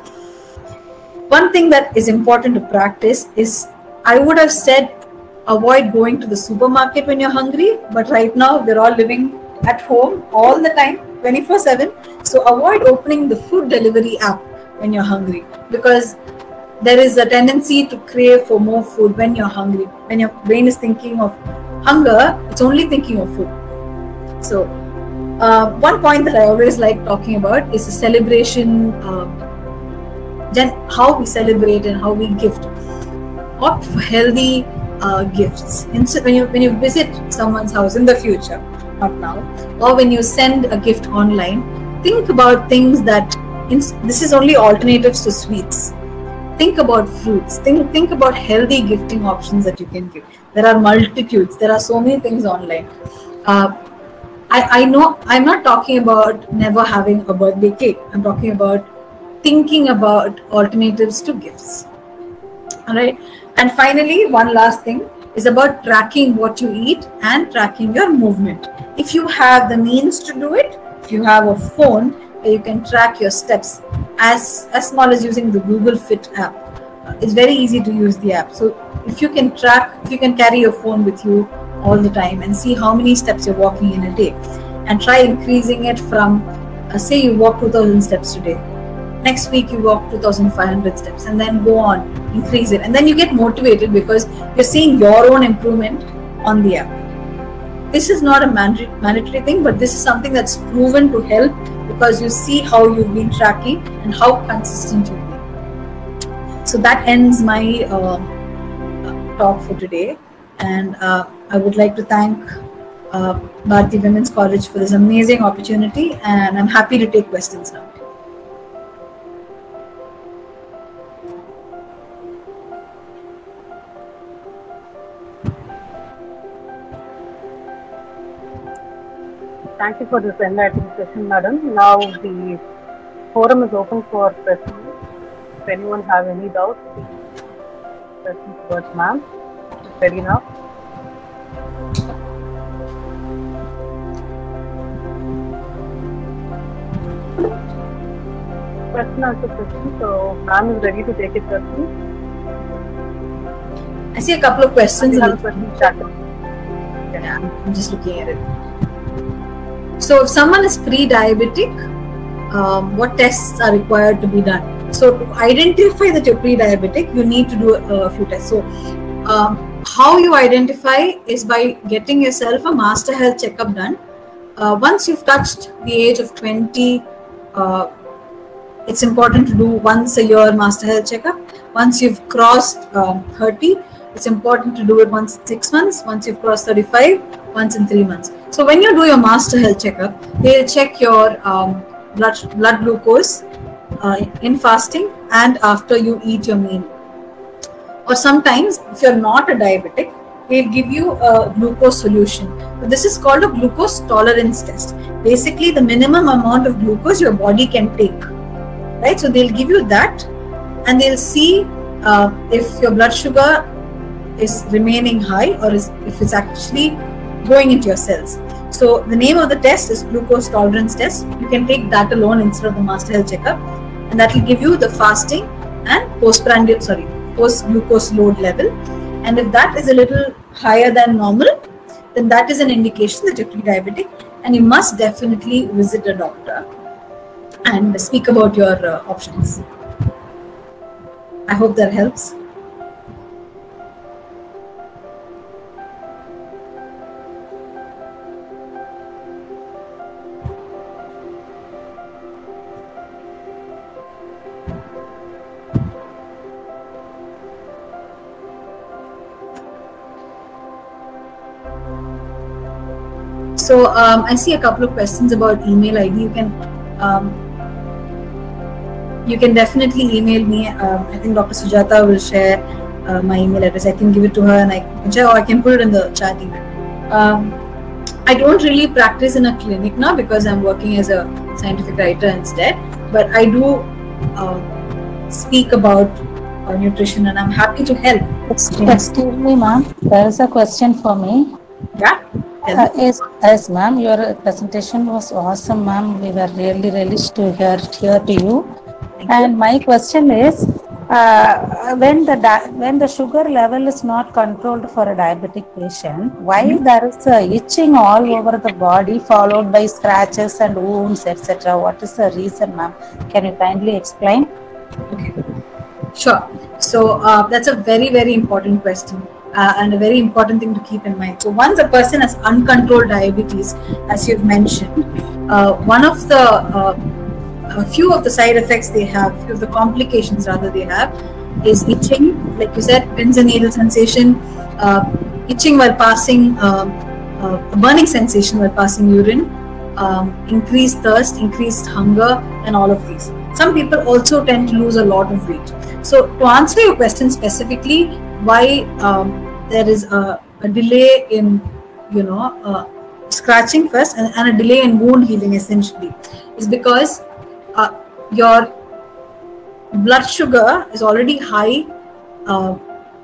One thing that is important to practice is, I would have said, avoid going to the supermarket when you're hungry, but right now we're all living at home all the time, twenty-four seven. So avoid opening the food delivery app when you're hungry, because there is a tendency to crave for more food when you're hungry. When your brain is thinking of hunger, it's only thinking of food. So uh, one point that I always like talking about is the celebration, um, then how we celebrate and how we gift. Opt for healthy uh, gifts. Instead, when you when you visit someone's house in the future, not now, or when you send a gift online, think about things that, in, this is only alternatives to sweets. Think about fruits. Think think about healthy gifting options that you can give. There are multitudes. There are so many things online. Uh, I, I know I'm not talking about never having a birthday cake. I'm talking about thinking about alternatives to gifts. All right. And finally, one last thing is about tracking what you eat and tracking your movement. If you have the means to do it, if you have a phone where you can track your steps, as, as small as using the Google Fit app, uh, it's very easy to use the app. So if you can track, if you can carry your phone with you all the time and see how many steps you're walking in a day, and try increasing it from, uh, say you walk two thousand steps today, next week you walk two thousand five hundred steps, and then go on, increase it, and then you get motivated because you're seeing your own improvement on the app. This is not a mandatory thing, but this is something that's proven to help because you see how you've been tracking and how consistent you've been. So that ends my uh, talk for today, and uh, I would like to thank uh, Bharati Women's College for this amazing opportunity, and I'm happy to take questions now. Thank you for this enlightening session, madam. Now the forum is open for questions. If anyone have any doubts, please question towards ma'am. Ready now? Question answer question. So ma'am is ready to take a question. I see a couple of questions. I have a question chat. Yeah, I'm just looking at it. So if someone is pre-diabetic, um, what tests are required to be done? So to identify that you're pre-diabetic, you need to do a, a few tests. So um, how you identify is by getting yourself a master health checkup done. Uh, once you've touched the age of twenty, uh, it's important to do once a year master health checkup. Once you've crossed um, thirty, it's important to do it once in six months. Once you've crossed thirty-five, once in three months. So when you do your master health checkup, they'll check your um, blood, blood glucose uh, in fasting and after you eat your meal. Or sometimes, if you're not a diabetic, they'll give you a glucose solution. So this is called a glucose tolerance test. Basically, the minimum amount of glucose your body can take. Right? So they'll give you that, and they'll see uh, if your blood sugar is remaining high or is, if it's actually going into your cells. So the name of the test is glucose tolerance test. You can take that alone instead of the master health checkup, and that will give you the fasting and postprandial, sorry, post glucose load level. And if that is a little higher than normal, then that is an indication that you're pre-diabetic, and you must definitely visit a doctor and speak about your uh, options. I hope that helps. So um, I see a couple of questions about email I D. You can um, you can definitely email me. Um, I think Doctor Sujata will share uh, my email address. I can give it to her, and I can share, or I can put it in the chat even. Um, I don't really practice in a clinic now because I'm working as a scientific writer instead. But I do uh, speak about uh, nutrition, and I'm happy to help. Excuse me, ma'am. There is a question for me. Yeah. Uh, yes, yes, ma'am. Your presentation was awesome, ma'am. We were really relieved to hear hear to you. Thank and you. my question is, uh, when the when the sugar level is not controlled for a diabetic patient, why mm-hmm. there is a itching all over the body, followed by scratches and wounds, et cetera? What is the reason, ma'am? Can you kindly explain? Okay. Sure. So uh, that's a very very important question. Uh, and a very important thing to keep in mind. So once a person has uncontrolled diabetes, as you've mentioned, uh, one of the uh, a few of the side effects they have, few of the complications rather they have, is itching, like you said, pins and needle sensation, uh, itching while passing, uh, uh, a burning sensation while passing urine, um, increased thirst, increased hunger, and all of these. Some people also tend to lose a lot of weight. So to answer your question specifically, why um, there is a, a delay in, you know, uh, scratching first and, and a delay in wound healing essentially, is because uh, your blood sugar is already high uh,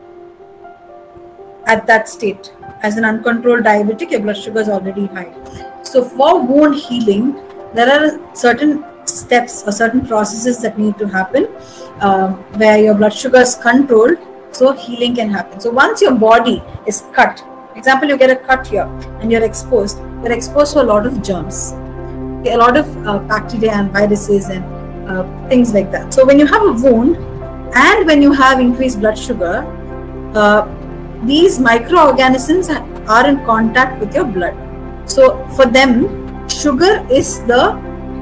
at that state. As an uncontrolled diabetic, your blood sugar is already high. So for wound healing, there are certain steps or certain processes that need to happen um, where your blood sugar is controlled, so healing can happen. So once your body is cut, for example, you get a cut here and you're exposed, you're exposed to a lot of germs, okay, a lot of uh, bacteria and viruses and uh, things like that. So when you have a wound and when you have increased blood sugar, uh, these microorganisms are in contact with your blood. So for them, sugar is the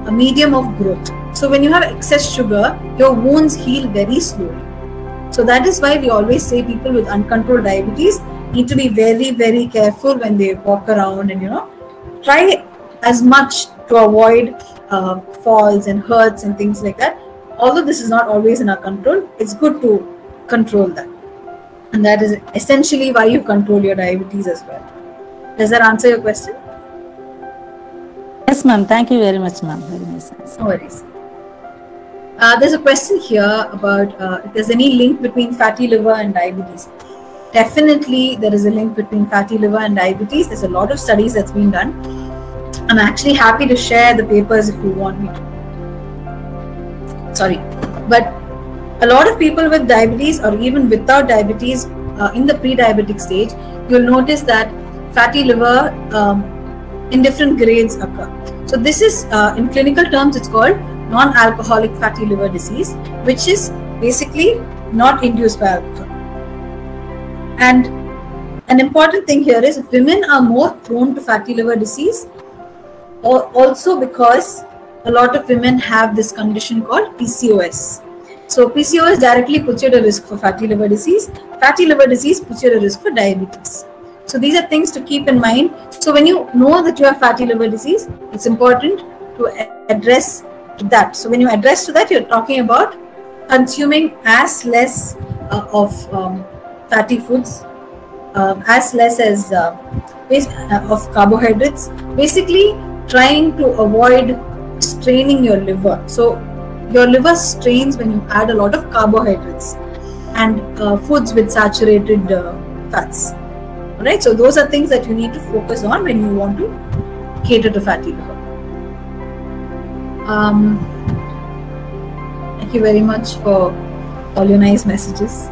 a medium of growth. So when you have excess sugar, your wounds heal very slowly. So that is why we always say people with uncontrolled diabetes need to be very, very careful when they walk around, and you know, try as much to avoid uh, falls and hurts and things like that. Although this is not always in our control, it's good to control that. And that is essentially why you control your diabetes as well. Does that answer your question? Yes, ma'am. Thank you very much, ma'am. Very nice answer. No worries. Uh, there's a question here about uh, if there's any link between fatty liver and diabetes. Definitely, there is a link between fatty liver and diabetes. There's a lot of studies that's been done. I'm actually happy to share the papers if you want me to. Sorry, but a lot of people with diabetes or even without diabetes uh, in the pre-diabetic stage, you'll notice that fatty liver um, in different grades occur. So this is, uh, in clinical terms, it's called non-alcoholic fatty liver disease, which is basically not induced by alcohol. And an important thing here is women are more prone to fatty liver disease, or also because a lot of women have this condition called P C O S. So P C O S directly puts you at a risk for fatty liver disease. Fatty liver disease puts you at a risk for diabetes. So these are things to keep in mind. So when you know that you have fatty liver disease, it's important to address that. So when you address to that, you're talking about consuming as less uh, of um, fatty foods, uh, as less as uh, base, uh, of carbohydrates. Basically, trying to avoid straining your liver. So your liver strains when you add a lot of carbohydrates and uh, foods with saturated uh, fats. Alright, so those are things that you need to focus on when you want to cater to fatty liver. Um, thank you very much for all your nice messages.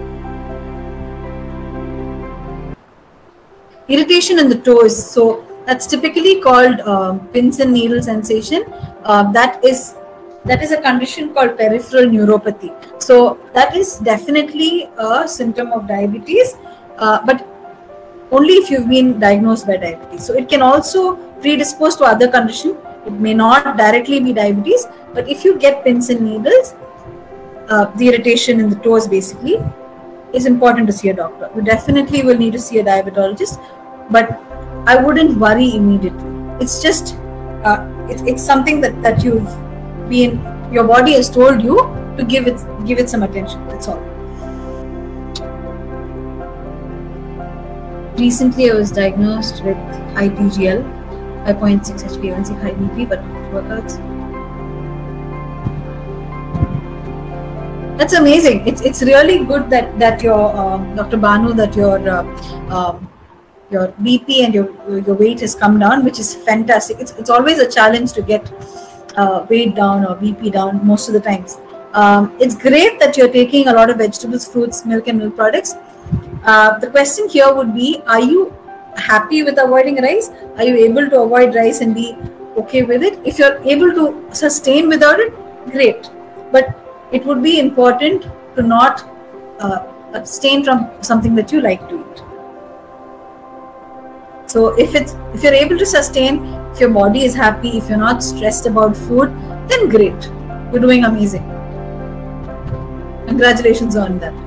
Irritation in the toes. So that's typically called uh, pins and needle sensation. Uh, that is that is a condition called peripheral neuropathy. So that is definitely a symptom of diabetes, uh, but only if you've been diagnosed by diabetes. So it can also predispose to other conditions. It may not directly be diabetes, but if you get pins and needles, uh, the irritation in the toes basically, is important to see a doctor. You definitely will need to see a diabetologist, but I wouldn't worry immediately. It's just, uh, it's, it's something that, that you've been, your body has told you to give it, give it some attention. That's all. Recently, I was diagnosed with high T G L, five point six H b A one C, high B P, but workouts. That's amazing. It's it's really good that that your uh, Doctor Banu, that your uh, um, your B P and your your weight has come down, which is fantastic. It's it's always a challenge to get uh, weight down or B P down most of the times. Um, it's great that you're taking a lot of vegetables, fruits, milk, and milk products. Uh, the question here would be: are you happy with avoiding rice? Are you able to avoid rice and be okay with it? If you're able to sustain without it, great. But it would be important to not uh, abstain from something that you like to eat. So if it's if you're able to sustain, if your body is happy, if you're not stressed about food, then great. You're doing amazing. Congratulations on that.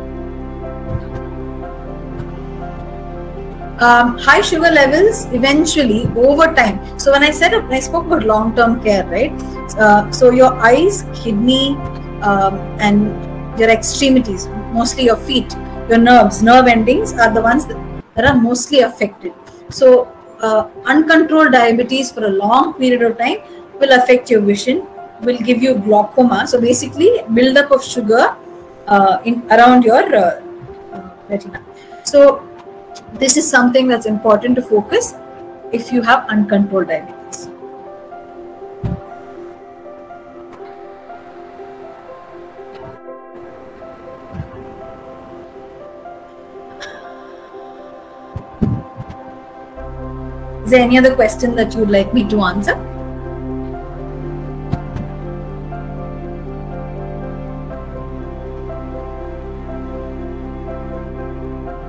Um, high sugar levels eventually over time. So when I said when I spoke about long-term care, right? Uh, so your eyes, kidney, um, and your extremities, mostly your feet, your nerves, nerve endings are the ones that, that are mostly affected. So uh, uncontrolled diabetes for a long period of time will affect your vision, will give you glaucoma. So basically, build-up of sugar uh, in around your uh, uh, retina. So this is something that's important to focus if you have uncontrolled diabetes. Is there any other question that you'd like me to answer?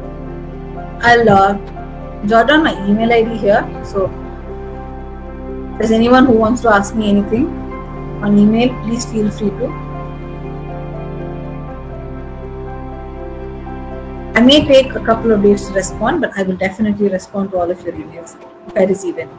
I'll uh, jot down my email I D here. So If there's anyone who wants to ask me anything on email, please feel free to. I may take a couple of days to respond, but I will definitely respond to all of your emails if I receive any.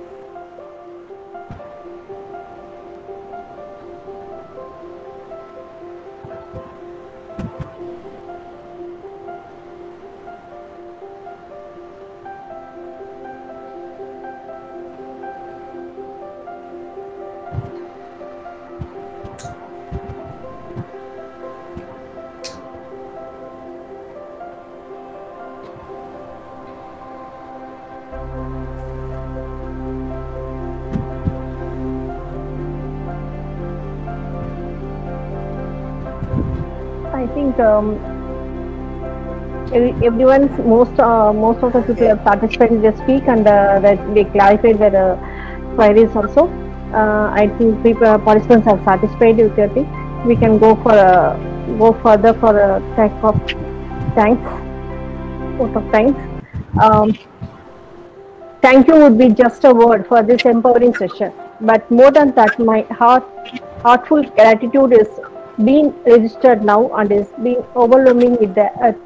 I think um, every- everyone's most uh, most of the people have participated in the speak and uh, that they clarified their uh, queries also. Uh, I think people participants have satisfied with your thing. We can go for uh, go further for a type of thanks, vote of thanks. Um, thank you would be just a word for this empowering session, but more than that, my heart heartful gratitude is being registered now and is being overwhelming with the uh,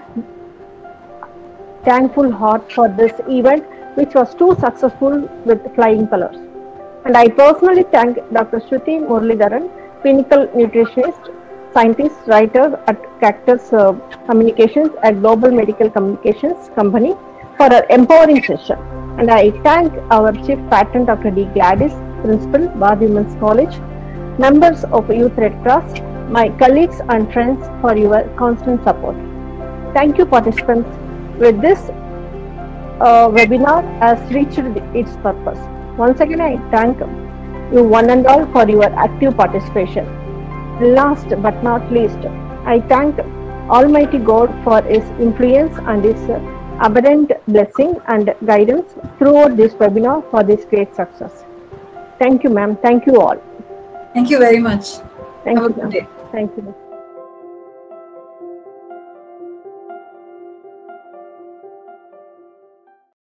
thankful heart for this event, which was too successful with flying colors. And I personally thank Doctor Shruti Muralidharan, clinical nutritionist, scientist, writer at Cactus uh, Communications, a global medical communications company, for her empowering session. And I thank our Chief Patron, Doctor D. Gladys, Principal, Bharati Women's College, members of Youth Red Cross, my colleagues and friends for your constant support. Thank you, participants. With this uh, webinar has reached its purpose. Once again, I thank you one and all for your active participation. Last but not least, I thank Almighty God for His influence and His abundant blessing and guidance throughout this webinar for this great success. Thank you, ma'am. Thank you all. Thank you very much. Thank Have you, a good day. Thank you.